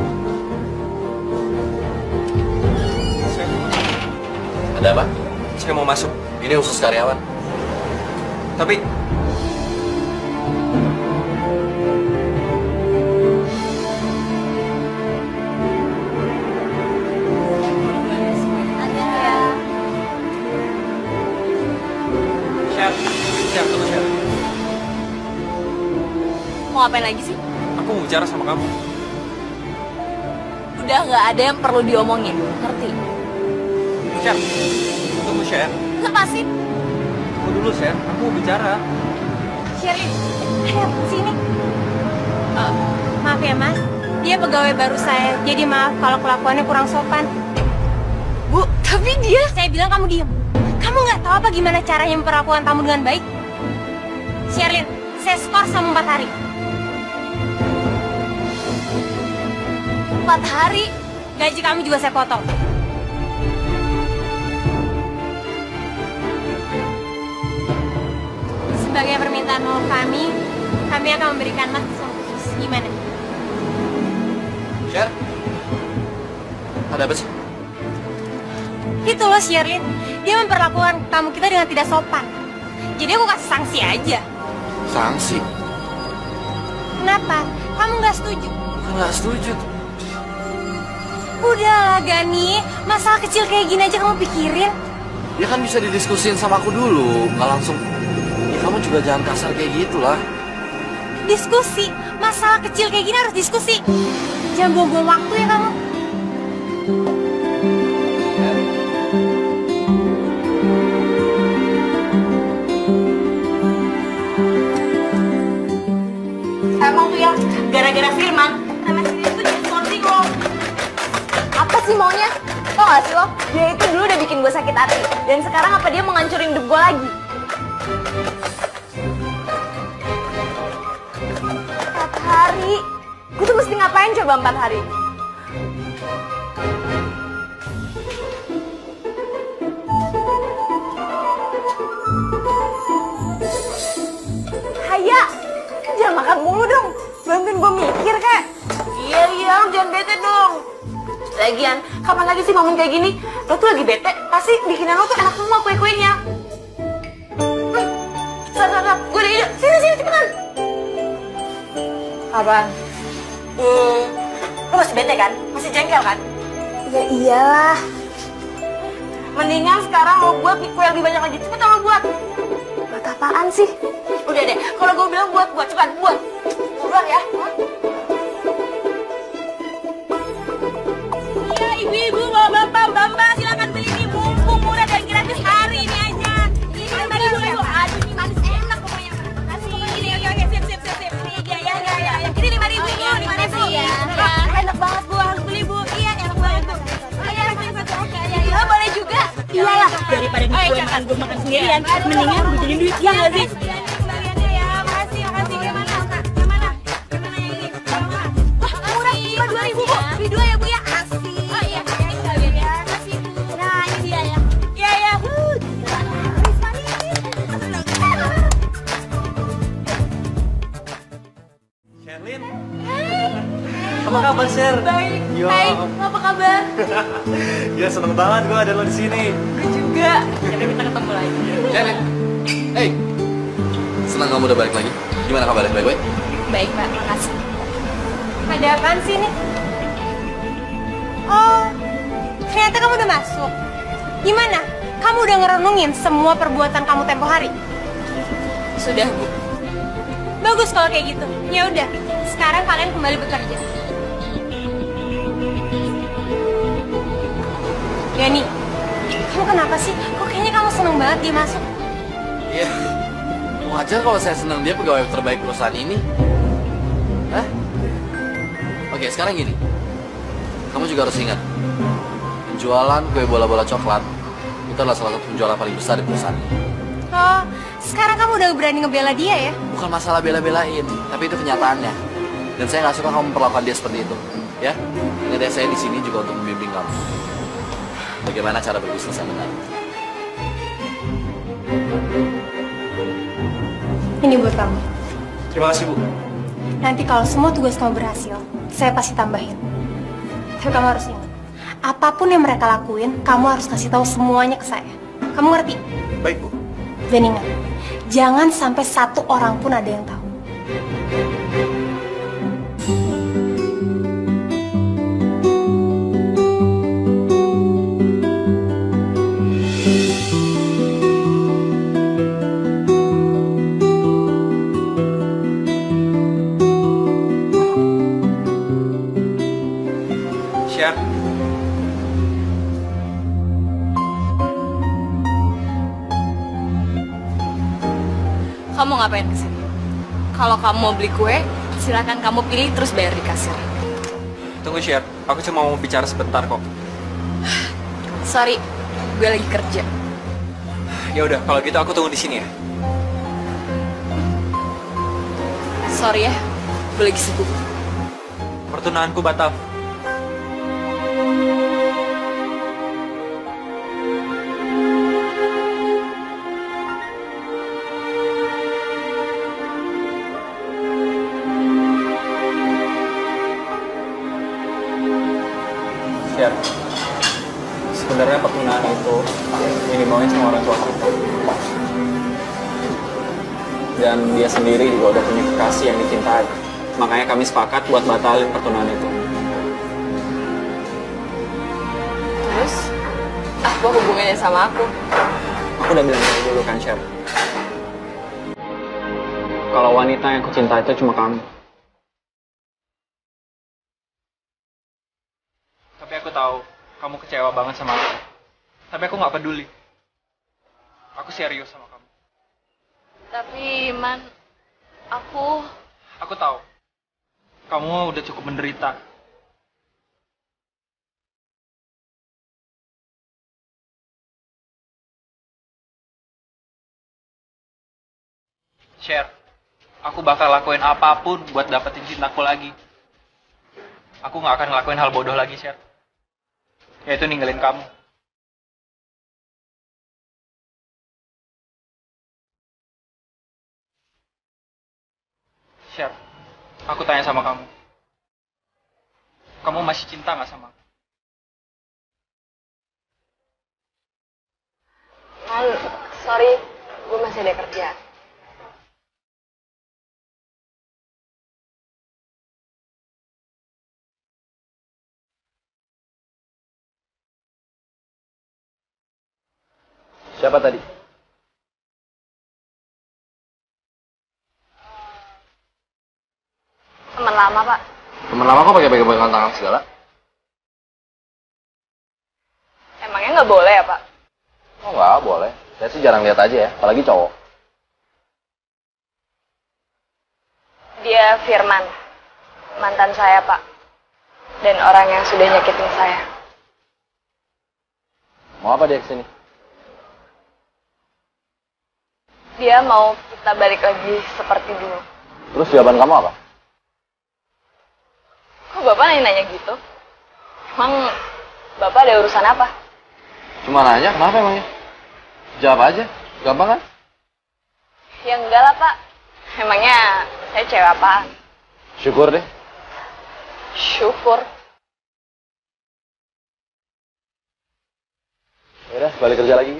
Ada apa? Saya mau masuk. Ini khusus karyawan. Tapi Chef, Chef, tunggu Chef. Mau ngapain lagi sih? Aku mau bicara sama kamu. Udah nggak ada yang perlu diomongin, ngerti? Chef, tunggu Chef. Lepasin. Tunggu dulu Chef, aku mau bicara. Sherlyn, ayo sini. Uh, maaf ya mas, dia pegawai baru saya, jadi maaf kalau kelakuannya kurang sopan. Bu, tapi dia... Saya bilang kamu diem. Kamu nggak tahu apa gimana caranya memperlakukan tamu dengan baik? Sherlyn, saya skor sama empat hari. Empat hari? Gaji kamu juga saya potong. Sebagai permintaan maaf kami, kami akan memberikan mas diskon khusus. Gimana? Sher, ada apa sih? Itu loh Sherlyn, dia memperlakukan tamu kita dengan tidak sopan. Jadi aku kasih sanksi aja. Sanksi? Kenapa? Kamu nggak setuju? Bukan nggak setuju. Udahlah Gani, masalah kecil kayak gini aja kamu pikirin. Ya kan bisa didiskusin sama aku dulu, nggak langsung. Ya kamu juga jangan kasar kayak gitu lah. Diskusi, masalah kecil kayak gini harus diskusi. Jangan buang-buang waktu ya kamu. Emang tuh ya, gara-gara Firman, sama sini tuh jadi sorting loh. Apa sih maunya? Tau gak sih lo? Dia itu dulu udah bikin gue sakit hati. Dan sekarang apa dia mau ngancurin hidup gue lagi? Empat hari? Gue tuh mesti ngapain coba empat hari? Haya! Jangan makan mulu dong. Bantuin gue mikir kek. Iya, iya, lu jangan bete dong. Lagian, kapan lagi sih ngomong kayak gini? Lo tuh lagi bete, pasti bikinan lo tuh enak semua kue-kuenya. Hmm, sana, sana, gue udah ide. Sini, sini, cepetan. Apaan? Hmm, lo masih bete kan? Masih jengkel kan? Ya iyalah. Mendingan sekarang lo buat kue yang lebih banyak lagi. Cepetan lo buat. Buat apaan sih? Udah deh, kalau gue bilang buat, buat, cepat, buat. Buruan ya. Iya ibu-ibu, bapak-bapak, mbak-mbak, silakan beli ini mumpung murah dan gratis hari ini aja. Ini lima ribu ibu. Aduh ini manis enak pokoknya. Kasih. Ini oke oke sip sip sip sip. Ini ya ya ya ya. Ini lima ribu bu, lima ribu. Enak banget bu, harus beli bu. Iya enak banget bu. Iya sip sip oke ya. Iya boleh juga. Iyalah daripada gue makan gue makan sendirian, mendingan gue jadiin duit ya nggak sih? Apa kabar Sher. Baik. Yo. Hai, lo apa kabar? Ya seneng banget gue ada lo di sini. Gue juga. Jadi kita ketemu lagi. Janet, hey, senang kamu udah balik lagi. Gimana kabarnya, baik-baik? Baik Pak, makasih. Ada apaan sih ini? Oh, ternyata kamu udah masuk. Gimana? Kamu udah ngerenungin semua perbuatan kamu tempo hari? Sudah, Bu. Bagus kalau kayak gitu. Ya udah, sekarang kalian kembali bekerja. Yani, kamu kenapa sih? Kok kayaknya kamu seneng banget dia masuk? Iya, wajar kalau saya senang dia pegawai terbaik perusahaan ini. Hah? Oke, sekarang gini. Kamu juga harus ingat, penjualan kue bola-bola coklat itu adalah salah satu penjualan paling besar di perusahaan ini. Oh, sekarang kamu udah berani ngebela dia ya? Bukan masalah bela-belain, tapi itu kenyataannya. Dan saya nggak suka kamu memperlakukan dia seperti itu. Ya, ingat ya, saya di sini juga untuk membimbing kamu. Bagaimana cara berbisnis yang benar. Ini buat kamu. Terima kasih, Bu. Nanti kalau semua tugas kamu berhasil, saya pasti tambahin. Tapi kamu harus ingat, apapun yang mereka lakuin, kamu harus kasih tahu semuanya ke saya. Kamu ngerti? Baik, Bu. Dan ingat, jangan sampai satu orang pun ada yang tahu. Sher, Kamu ngapain kesini? Kalau kamu mau beli kue, silakan kamu pilih terus bayar di kasir. tunggu Sher, aku cuma mau bicara sebentar kok. Sorry, gue lagi kerja. Ya udah, kalau gitu aku tunggu di sini ya. Sorry ya, gue lagi sibuk. Pertunanganku batal. Sher, sebenarnya pertunangan itu yang dimauin sama orang tua kita. Dan dia sendiri juga udah punya kekasih yang dicintai. Makanya kami sepakat buat batalin pertunangan itu. Terus, apa hubungannya sama aku? Aku udah bilang dari dulu kan, Sher. Kalau wanita yang aku cinta itu cuma kamu. Tapi aku tahu, kamu kecewa banget sama aku. Tapi aku nggak peduli. Aku serius sama kamu. Tapi, Man, aku... Aku tahu, kamu udah cukup menderita. Sher, aku bakal lakuin apapun buat dapetin cintaku lagi. Aku nggak akan ngelakuin hal bodoh lagi, Sher. Yaitu ninggalin kamu. Sher, aku tanya sama kamu. Kamu masih cinta nggak sama aku? Man, sorry, gue masih ada kerja. Siapa tadi? Teman lama, Pak. Temen lama kok pakai pegang-pegang tangan segala? Emangnya nggak boleh ya, Pak? Oh nggak, boleh. Saya sih jarang lihat aja ya, apalagi cowok. Dia Firman, mantan saya, Pak. Dan orang yang sudah nyakitin saya. Mau apa dia kesini? Dia mau kita balik lagi seperti dulu. Terus jawaban kamu apa? Kok Bapak nanya-nanya gitu? Emang Bapak ada urusan apa? Cuma nanya, kenapa emangnya? Jawab aja, gampang kan? Ya enggak lah, Pak. Emangnya saya cewek apaan? Syukur deh. Syukur. Yaudah, balik kerja lagi.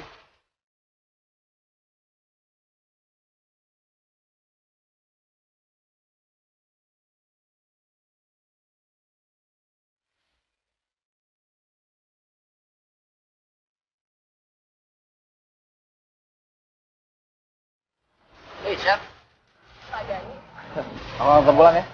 Hei, Chef. Kamu langsung pulang ya?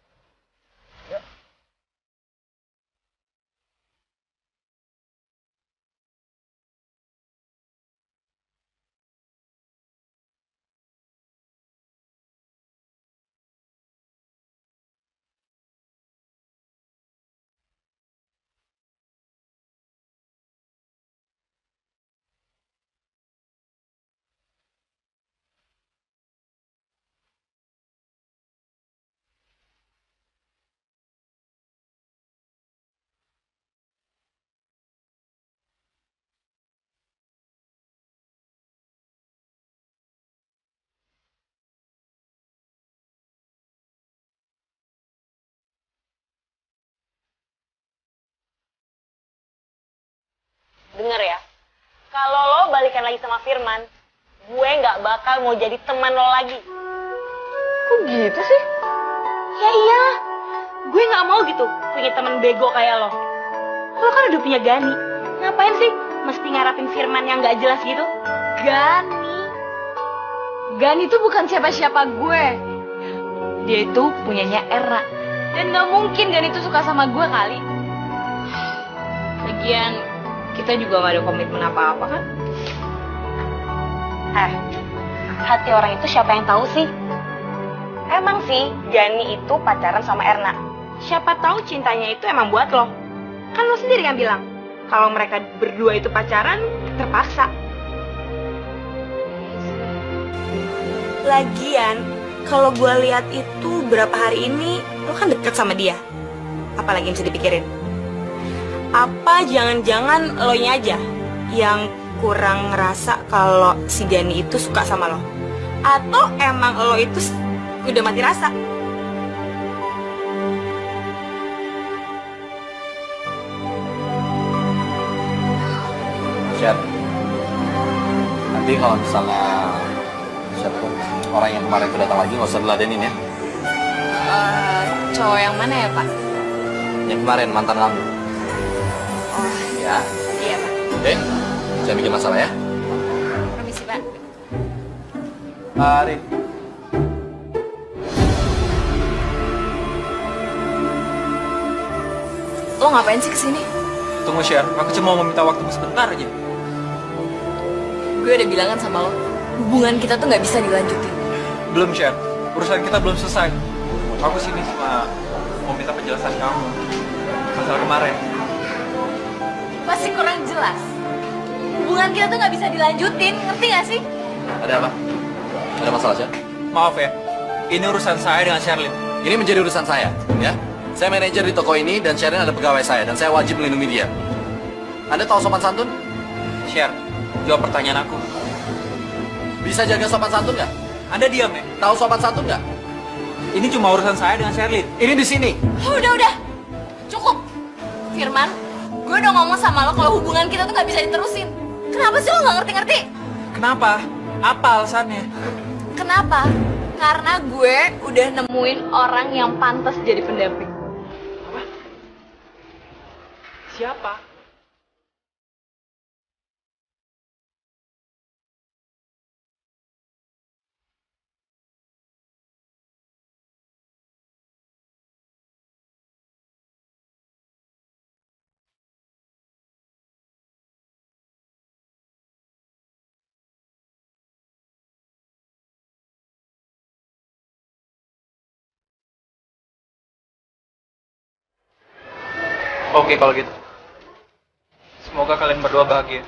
Dengar ya, kalau lo balikan lagi sama Firman, gue nggak bakal mau jadi teman lo lagi. Kok gitu sih? Ya iyalah, gue nggak mau gitu punya teman bego kayak lo. Lo kan udah punya Gani, ngapain sih mesti ngarapin Firman yang nggak jelas gitu? Gani. Gani itu bukan siapa-siapa gue. Dia itu punyanya Erna. Dan gak mungkin Gani itu suka sama gue kali. Lagian kita juga gak ada komitmen apa-apa kan? Eh, hati orang itu siapa yang tahu sih? Emang sih Gani itu pacaran sama Erna. Siapa tahu cintanya itu emang buat lo. Kan lo sendiri yang bilang kalau mereka berdua itu pacaran terpaksa. Lagian kalau gue lihat itu berapa hari ini lo kan deket sama dia. Apalagi yang bisa dipikirin? Apa jangan-jangan lo nya aja yang kurang ngerasa kalau si Gani itu suka sama lo? Atau emang lo itu udah mati rasa? Chef, nanti kalau misalnya Chef orang yang kemarin itu datang lagi nggak usah diladenin ya. Uh, cowok yang mana ya, Pak? Yang kemarin mantan kamu. Oh, Ya. iya, Pak. Oke, jangan bikin masalah ya. Permisi, Pak. Mari. Lo ngapain sih kesini? Tunggu, Sher. Aku cuma mau minta waktu sebentar aja. Gue udah bilang kan sama lo, hubungan kita tuh nggak bisa dilanjutin. Belum, Sher. Urusan kita belum selesai. Aku sini cuma mau minta penjelasan kamu. Masalah kemarin. Masih kurang jelas. Hubungan kita tuh nggak bisa dilanjutin, ngerti nggak sih? Ada apa? Ada masalah, Chef? Maaf ya. Ini urusan saya dengan Sherlyn. Ini menjadi urusan saya, ya. Saya manajer di toko ini dan Sherlyn ada pegawai saya dan saya wajib melindungi dia. Anda tahu sopan santun? Sher, jawab pertanyaan aku. Bisa jaga sopan santun nggak? Anda diam ya? Tahu sopan santun nggak? Ini cuma urusan saya dengan Sherlyn. Ini di sini. Udah, udah. Cukup. Firman, gue udah ngomong sama lo kalau hubungan kita tuh nggak bisa diterusin. Kenapa sih lo nggak ngerti-ngerti? Kenapa? Apa alasannya? Kenapa? Karena gue udah nemuin orang yang pantas jadi pendamping. Siapa? Oke kalau gitu. Semoga kalian berdua bahagia.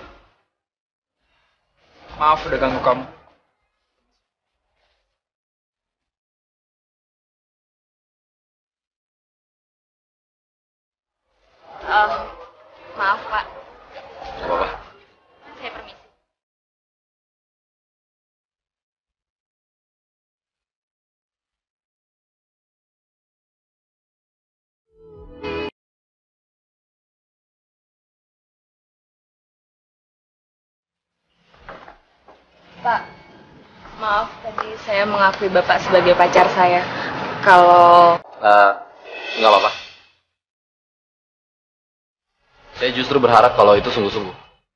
Maaf udah ganggu kamu. Oh, maaf Pak. Gak apa-apa. Saya permisi. Pak, maaf tadi saya mengakui Bapak sebagai pacar saya. Kalau... Uh, nggak apa-apa. Saya justru berharap kalau itu sungguh-sungguh.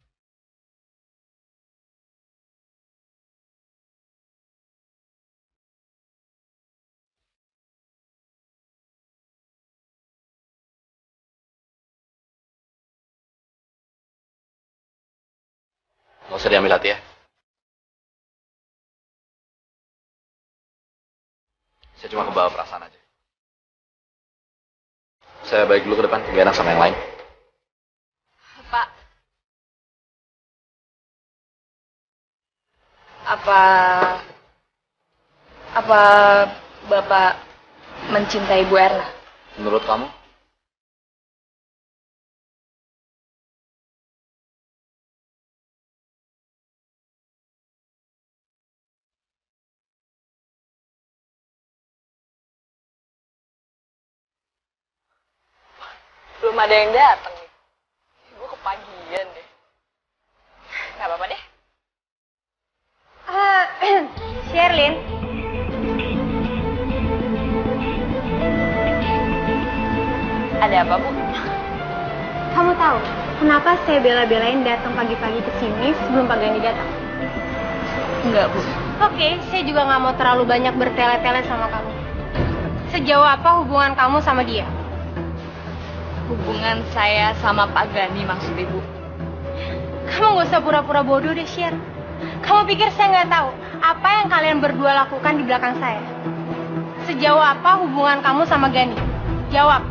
Nggak usah diambil hati ya. Saya cuma kebawa perasaan aja. Saya balik dulu ke depan, gak enak sama yang lain. Pak, apa apa Bapak mencintai Bu Erna? Menurut kamu? Belum ada yang datang nih. Gue kepagian deh. Gak apa-apa deh. Ah, Sherlyn. Ada apa, Bu? Kamu tahu kenapa saya bela-belain datang pagi-pagi ke sini sebelum Pak Gani datang? Enggak, Bu. Oke, saya juga nggak mau terlalu banyak bertele-tele sama kamu. Sejauh apa hubungan kamu sama dia? Hubungan saya sama Pak Gani maksud Ibu. Kamu gak usah pura-pura bodoh deh, Sher. Kamu pikir saya nggak tahu apa yang kalian berdua lakukan di belakang saya? Sejauh apa hubungan kamu sama Gani? Jawab.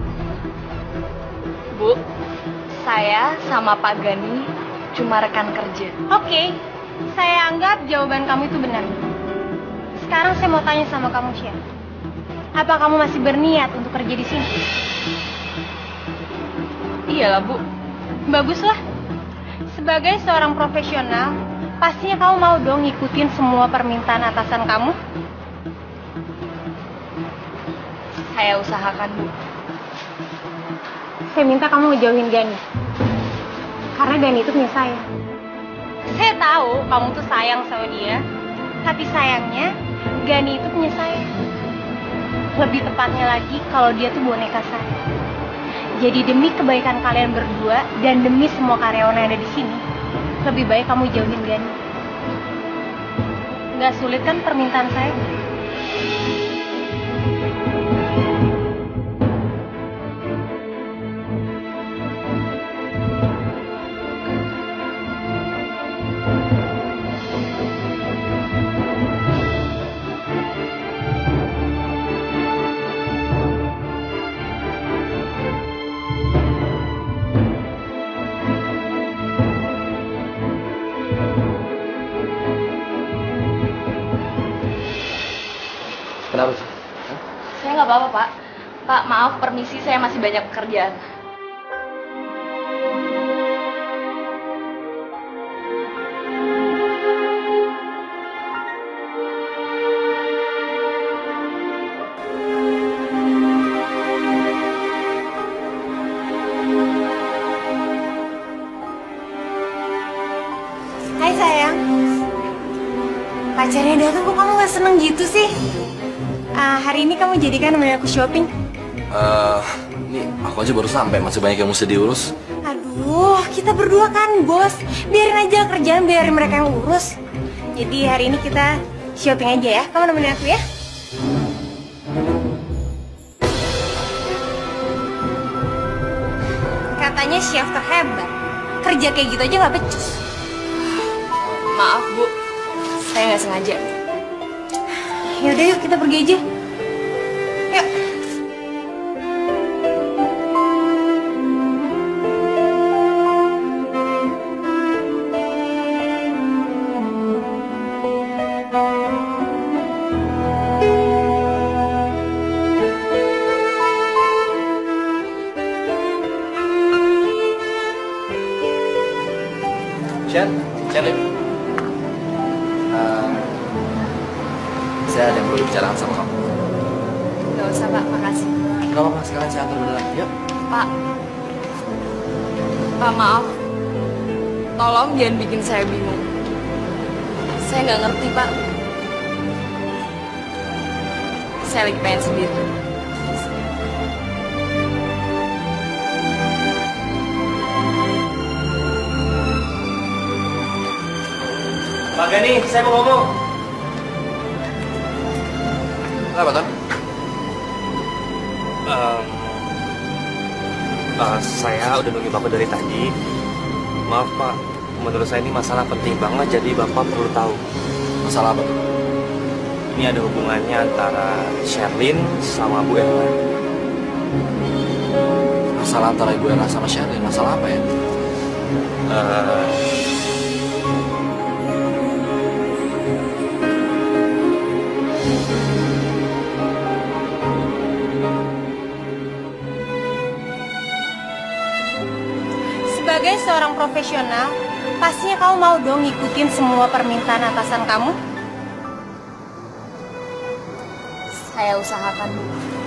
Bu, saya sama Pak Gani cuma rekan kerja. Oke, saya anggap jawaban kamu itu benar. Sekarang saya mau tanya sama kamu, Sher. Apa kamu masih berniat untuk kerja di sini? Iyalah, Bu. Baguslah. Sebagai seorang profesional, pastinya kamu mau dong ngikutin semua permintaan atasan kamu? Saya usahakan, Bu. Saya minta kamu ngejauhin Gani. Karena Gani itu punya saya. Saya tahu kamu tuh sayang sama dia. Tapi sayangnya, Gani itu punya saya. Lebih tepatnya lagi kalau dia tuh boneka saya. Jadi demi kebaikan kalian berdua dan demi semua karyawan yang ada di sini, lebih baik kamu jauhin Gani. Gak sulit kan permintaan saya? Kenapa sih? Saya nggak apa-apa, Pak. Pak, maaf, permisi, saya masih banyak pekerjaan. Hai sayang. Pacarnya datang, kok kamu gak seneng gitu sih? Uh, hari ini kamu jadikan nemenin aku shopping? Uh, ini aku aja baru sampai, masih banyak yang mesti diurus. Aduh, kita berdua kan bos. Biarin aja kerjaan, biarin mereka yang urus. Jadi hari ini kita shopping aja ya. Kamu nemenin aku ya? Katanya chef terhebat. Kerja kayak gitu aja gak becus. Maaf, Bu. Saya nggak sengaja. Yaudah yuk kita pergi aja. Yuk. Shen, Shen, uh, saya ada yang perlu bicara sama kamu. Gak usah, Pak. Makasih. Gak apa-apa, sekarang saya antar beneran. Yuk. Pak. Pak, maaf. Tolong jangan bikin saya bingung. Saya nggak ngerti, Pak. Saya lagi pengen sendiri. Pak Gani, saya mau ngomong. Kenapa, Ton? Um, uh, saya udah nunggu Bapak dari tadi. Maaf, Pak. Menurut saya ini masalah penting banget, jadi Bapak perlu tahu. Masalah apa? Ini ada hubungannya antara Sherlyn sama Bu Ella. Masalah antara Ibu Ella sama Sherlyn, masalah apa ya? Uh, Sebagai seorang profesional, pastinya kamu mau dong ngikutin semua permintaan atasan kamu? Saya usahakan, Bu.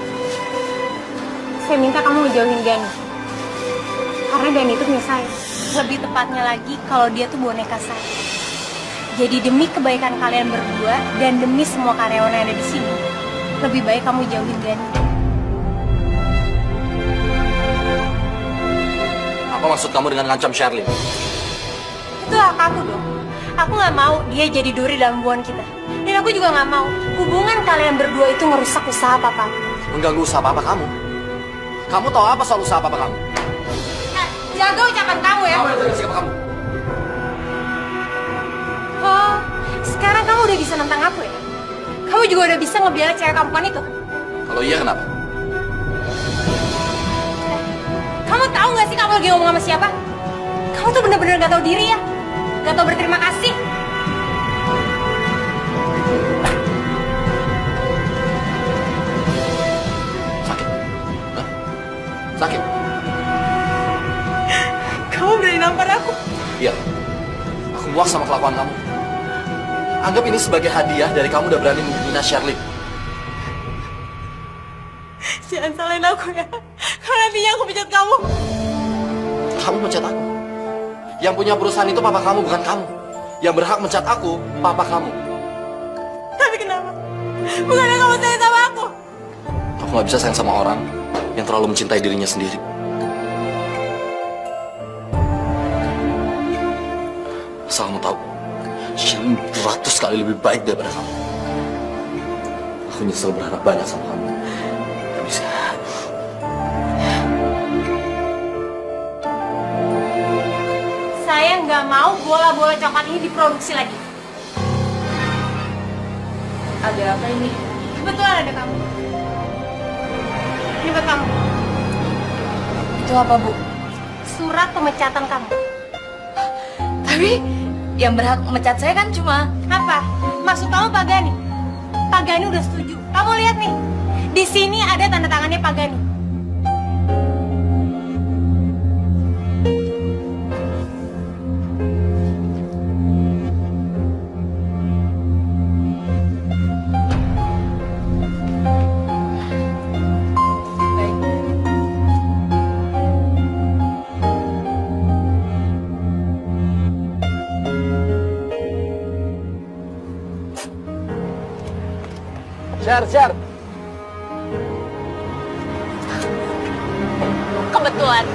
Saya minta kamu ngejauhin Gani. Karena Gani itu punya saya. Lebih tepatnya lagi kalau dia tuh boneka saya. Jadi demi kebaikan kalian berdua dan demi semua karyawan yang ada di sini, lebih baik kamu jauhin Gani. Apa maksud kamu dengan ngancam Sherlyn? Itu hak aku dong. Aku nggak mau dia jadi duri dalam hubungan kita. Dan aku juga nggak mau hubungan kalian berdua itu merusak usaha papa. Mengganggu usaha papa kamu? Kamu tahu apa soal usaha papa kamu? Nah, jaga ucapan kamu ya. Kamu yang jaga sikap kamu. Oh, sekarang kamu udah bisa nentang aku ya? Kamu juga udah bisa ngebela cewek kampungan itu? Kalau iya kenapa? Kamu tahu nggak sih kamu lagi ngomong sama siapa? Kamu tuh bener-bener gak tahu diri ya? Gak tahu berterima kasih? Sakit? Hah? Sakit? Kamu berani nampar aku? Iya. Aku muak sama kelakuan kamu. Anggap ini sebagai hadiah dari kamu udah berani menghina Sherlyn. Jangan salahin aku ya. Kalau nantinya aku pecat kamu. Kamu mencat aku. Yang punya perusahaan itu papa kamu, bukan kamu. Yang berhak mencat aku, papa kamu. Tapi kenapa? Bukannya kamu sayang sama aku? Aku gak bisa sayang sama orang yang terlalu mencintai dirinya sendiri. Asal kamu tahu, Sherlyn beratus kali lebih baik daripada kamu. Aku nyesel berharap banyak sama kamu. Gak bisa. Saya nggak mau bola-bola coklat ini diproduksi lagi. Ada apa ini? Kebetulan ada kamu. Ini buat kamu. Itu apa, Bu? Surat pemecatan kamu. Tapi yang berhak mecat saya kan cuma... Apa? Maksud kamu Pak Gani? Pak Gani udah setuju. Kamu lihat nih. Di sini ada tanda tangannya Pak Gani. Share, share. Kebetulan.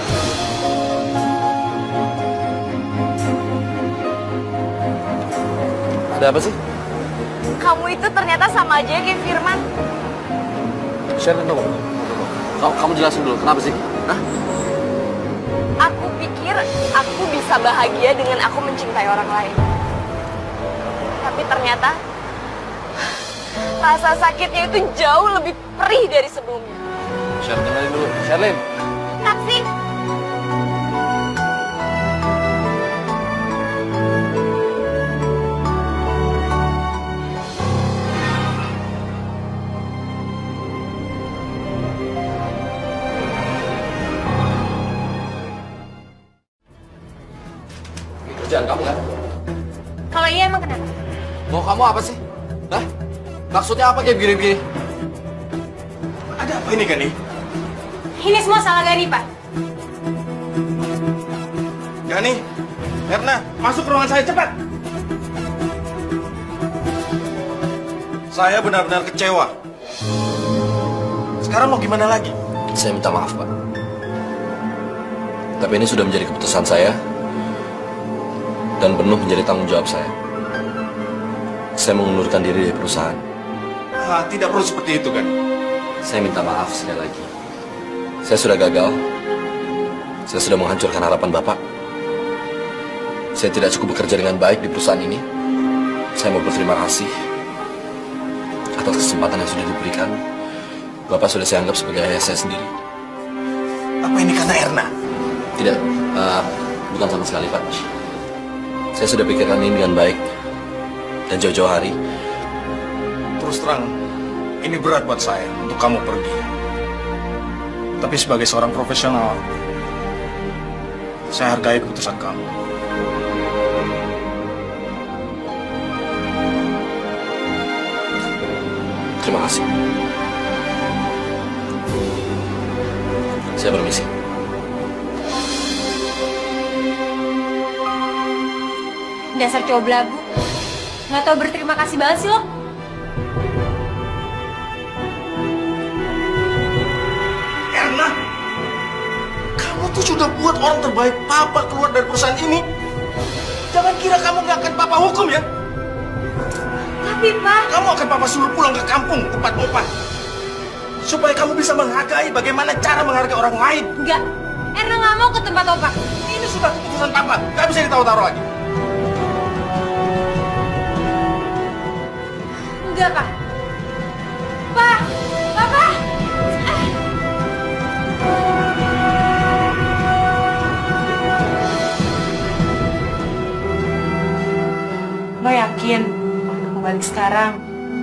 Ada apa sih? Kamu itu ternyata sama aja kayak Firman. Share dong. Kamu, kamu jelasin dulu, kenapa sih? Hah? Aku pikir aku bisa bahagia dengan aku mencintai orang lain. Tapi ternyata rasa sakitnya itu jauh lebih perih dari sebelumnya. Share, dengerin dulu. Sherlyn. Taksi. Kerjaan kamu kan? Kalau iya emang kenapa? Mau kamu apa sih? Hah? Maksudnya apa kayak begini-begini? Ada apa ini, Gani? Ini semua salah Gani, Pak. Gani, Erna, masuk ke ruangan saya cepat. Saya benar-benar kecewa. Sekarang mau gimana lagi? Saya minta maaf, Pak. Tapi ini sudah menjadi keputusan saya dan penuh menjadi tanggung jawab saya. Saya mengundurkan diri dari perusahaan. Ah, tidak perlu seperti itu, kan? Saya minta maaf sekali lagi. Saya sudah gagal. Saya sudah menghancurkan harapan Bapak. Saya tidak cukup bekerja dengan baik di perusahaan ini. Saya mau berterima kasih atas kesempatan yang sudah diberikan. Bapak sudah saya anggap sebagai ayah saya sendiri. Apa ini karena Erna? Tidak, uh, bukan sama sekali, Pak. Saya sudah pikirkan ini dengan baik dan jauh-jauh hari. Terus terang, ini berat buat saya untuk kamu pergi. Tapi sebagai seorang profesional, saya hargai keputusan kamu. Terima kasih. Saya permisi. Dasar cowok belagu. Nggak tau berterima kasih banget sih lo. Erna, kamu tuh sudah buat orang terbaik Papa keluar dari perusahaan ini. Jangan kira kamu nggak akan Papa hukum ya. Tapi Pak, kamu akan Papa suruh pulang ke kampung tempat Opa. Supaya kamu bisa menghargai bagaimana cara menghargai orang lain. Enggak, Erna nggak mau ke tempat Opa. Ini sudah keputusan Papa, nggak bisa ditaruh-taruh lagi. Enggak, Pak. Pak, Papa. Lo yakin mau balik sekarang?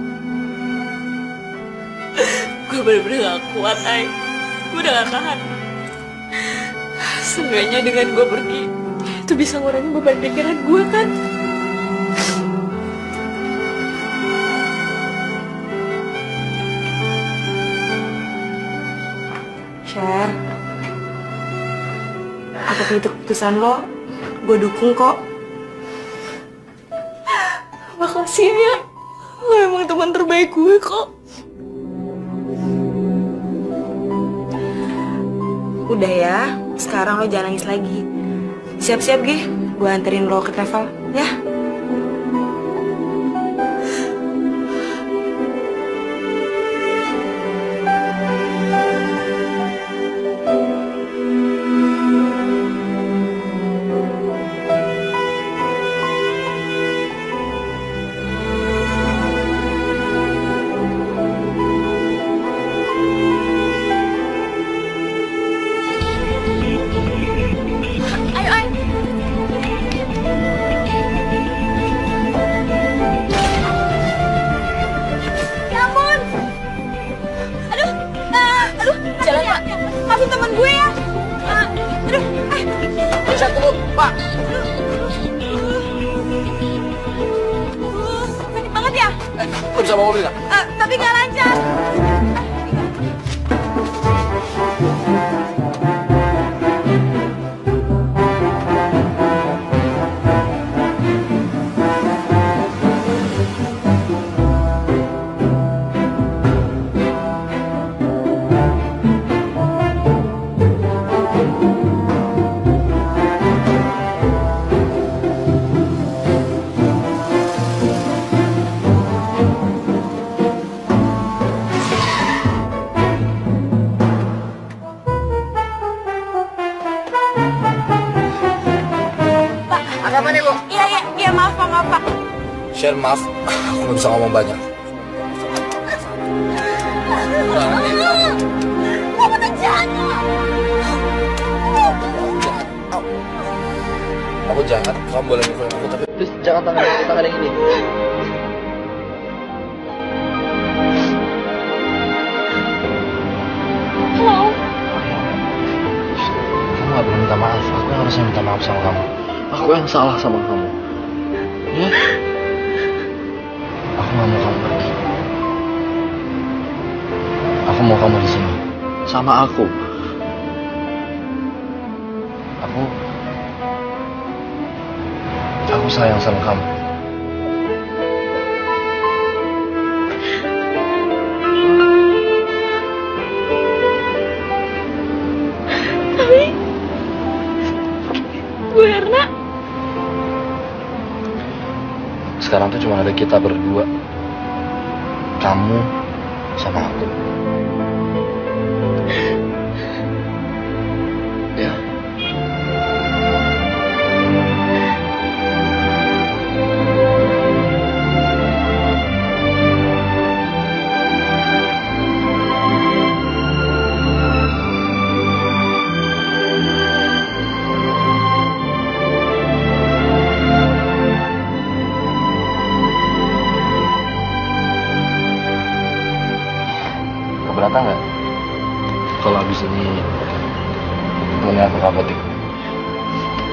Gue bener-bener gak kuat, Ay. Gue udah gak tahan. Seenggaknya dengan gue pergi, itu bisa ngurangin beban pikiran gue, kan? Sher, apapun itu keputusan lo, gue dukung kok. Makasih ya. Lo emang teman terbaik gue kok. Udah ya, sekarang lo jangan nangis lagi. Siap-siap, Gih. Gue anterin lo ke travel, ya? Bisa bawa mobil nggak? Uh, tapi nggak lancar. Sher, maaf, aku nggak bisa ngomong banyak. Kamu tuh jahat. Aku jahat, kamu boleh mukulin aku, tapi please jangan tangan aku, tangan yang ini. Halo. Kamu nggak boleh minta maaf, aku yang harusnya minta maaf sama kamu. Aku yang salah sama kamu. Ya? Aku nggak mau kamu pergi. Aku mau kamu di sini, sama aku. Aku, aku sayang sama kamu. gue, Erna. Sekarang tuh cuma ada kita berdua. Kamu sama aku. Ya. Keberatan nggak kalau abis ini punya aku ke apotek?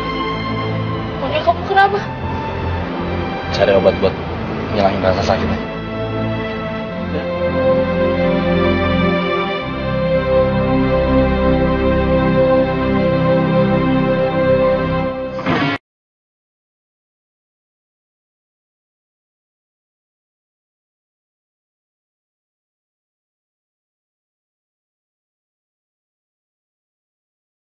Punya kamu kenapa? Cari obat buat ngilangin rasa sakitnya.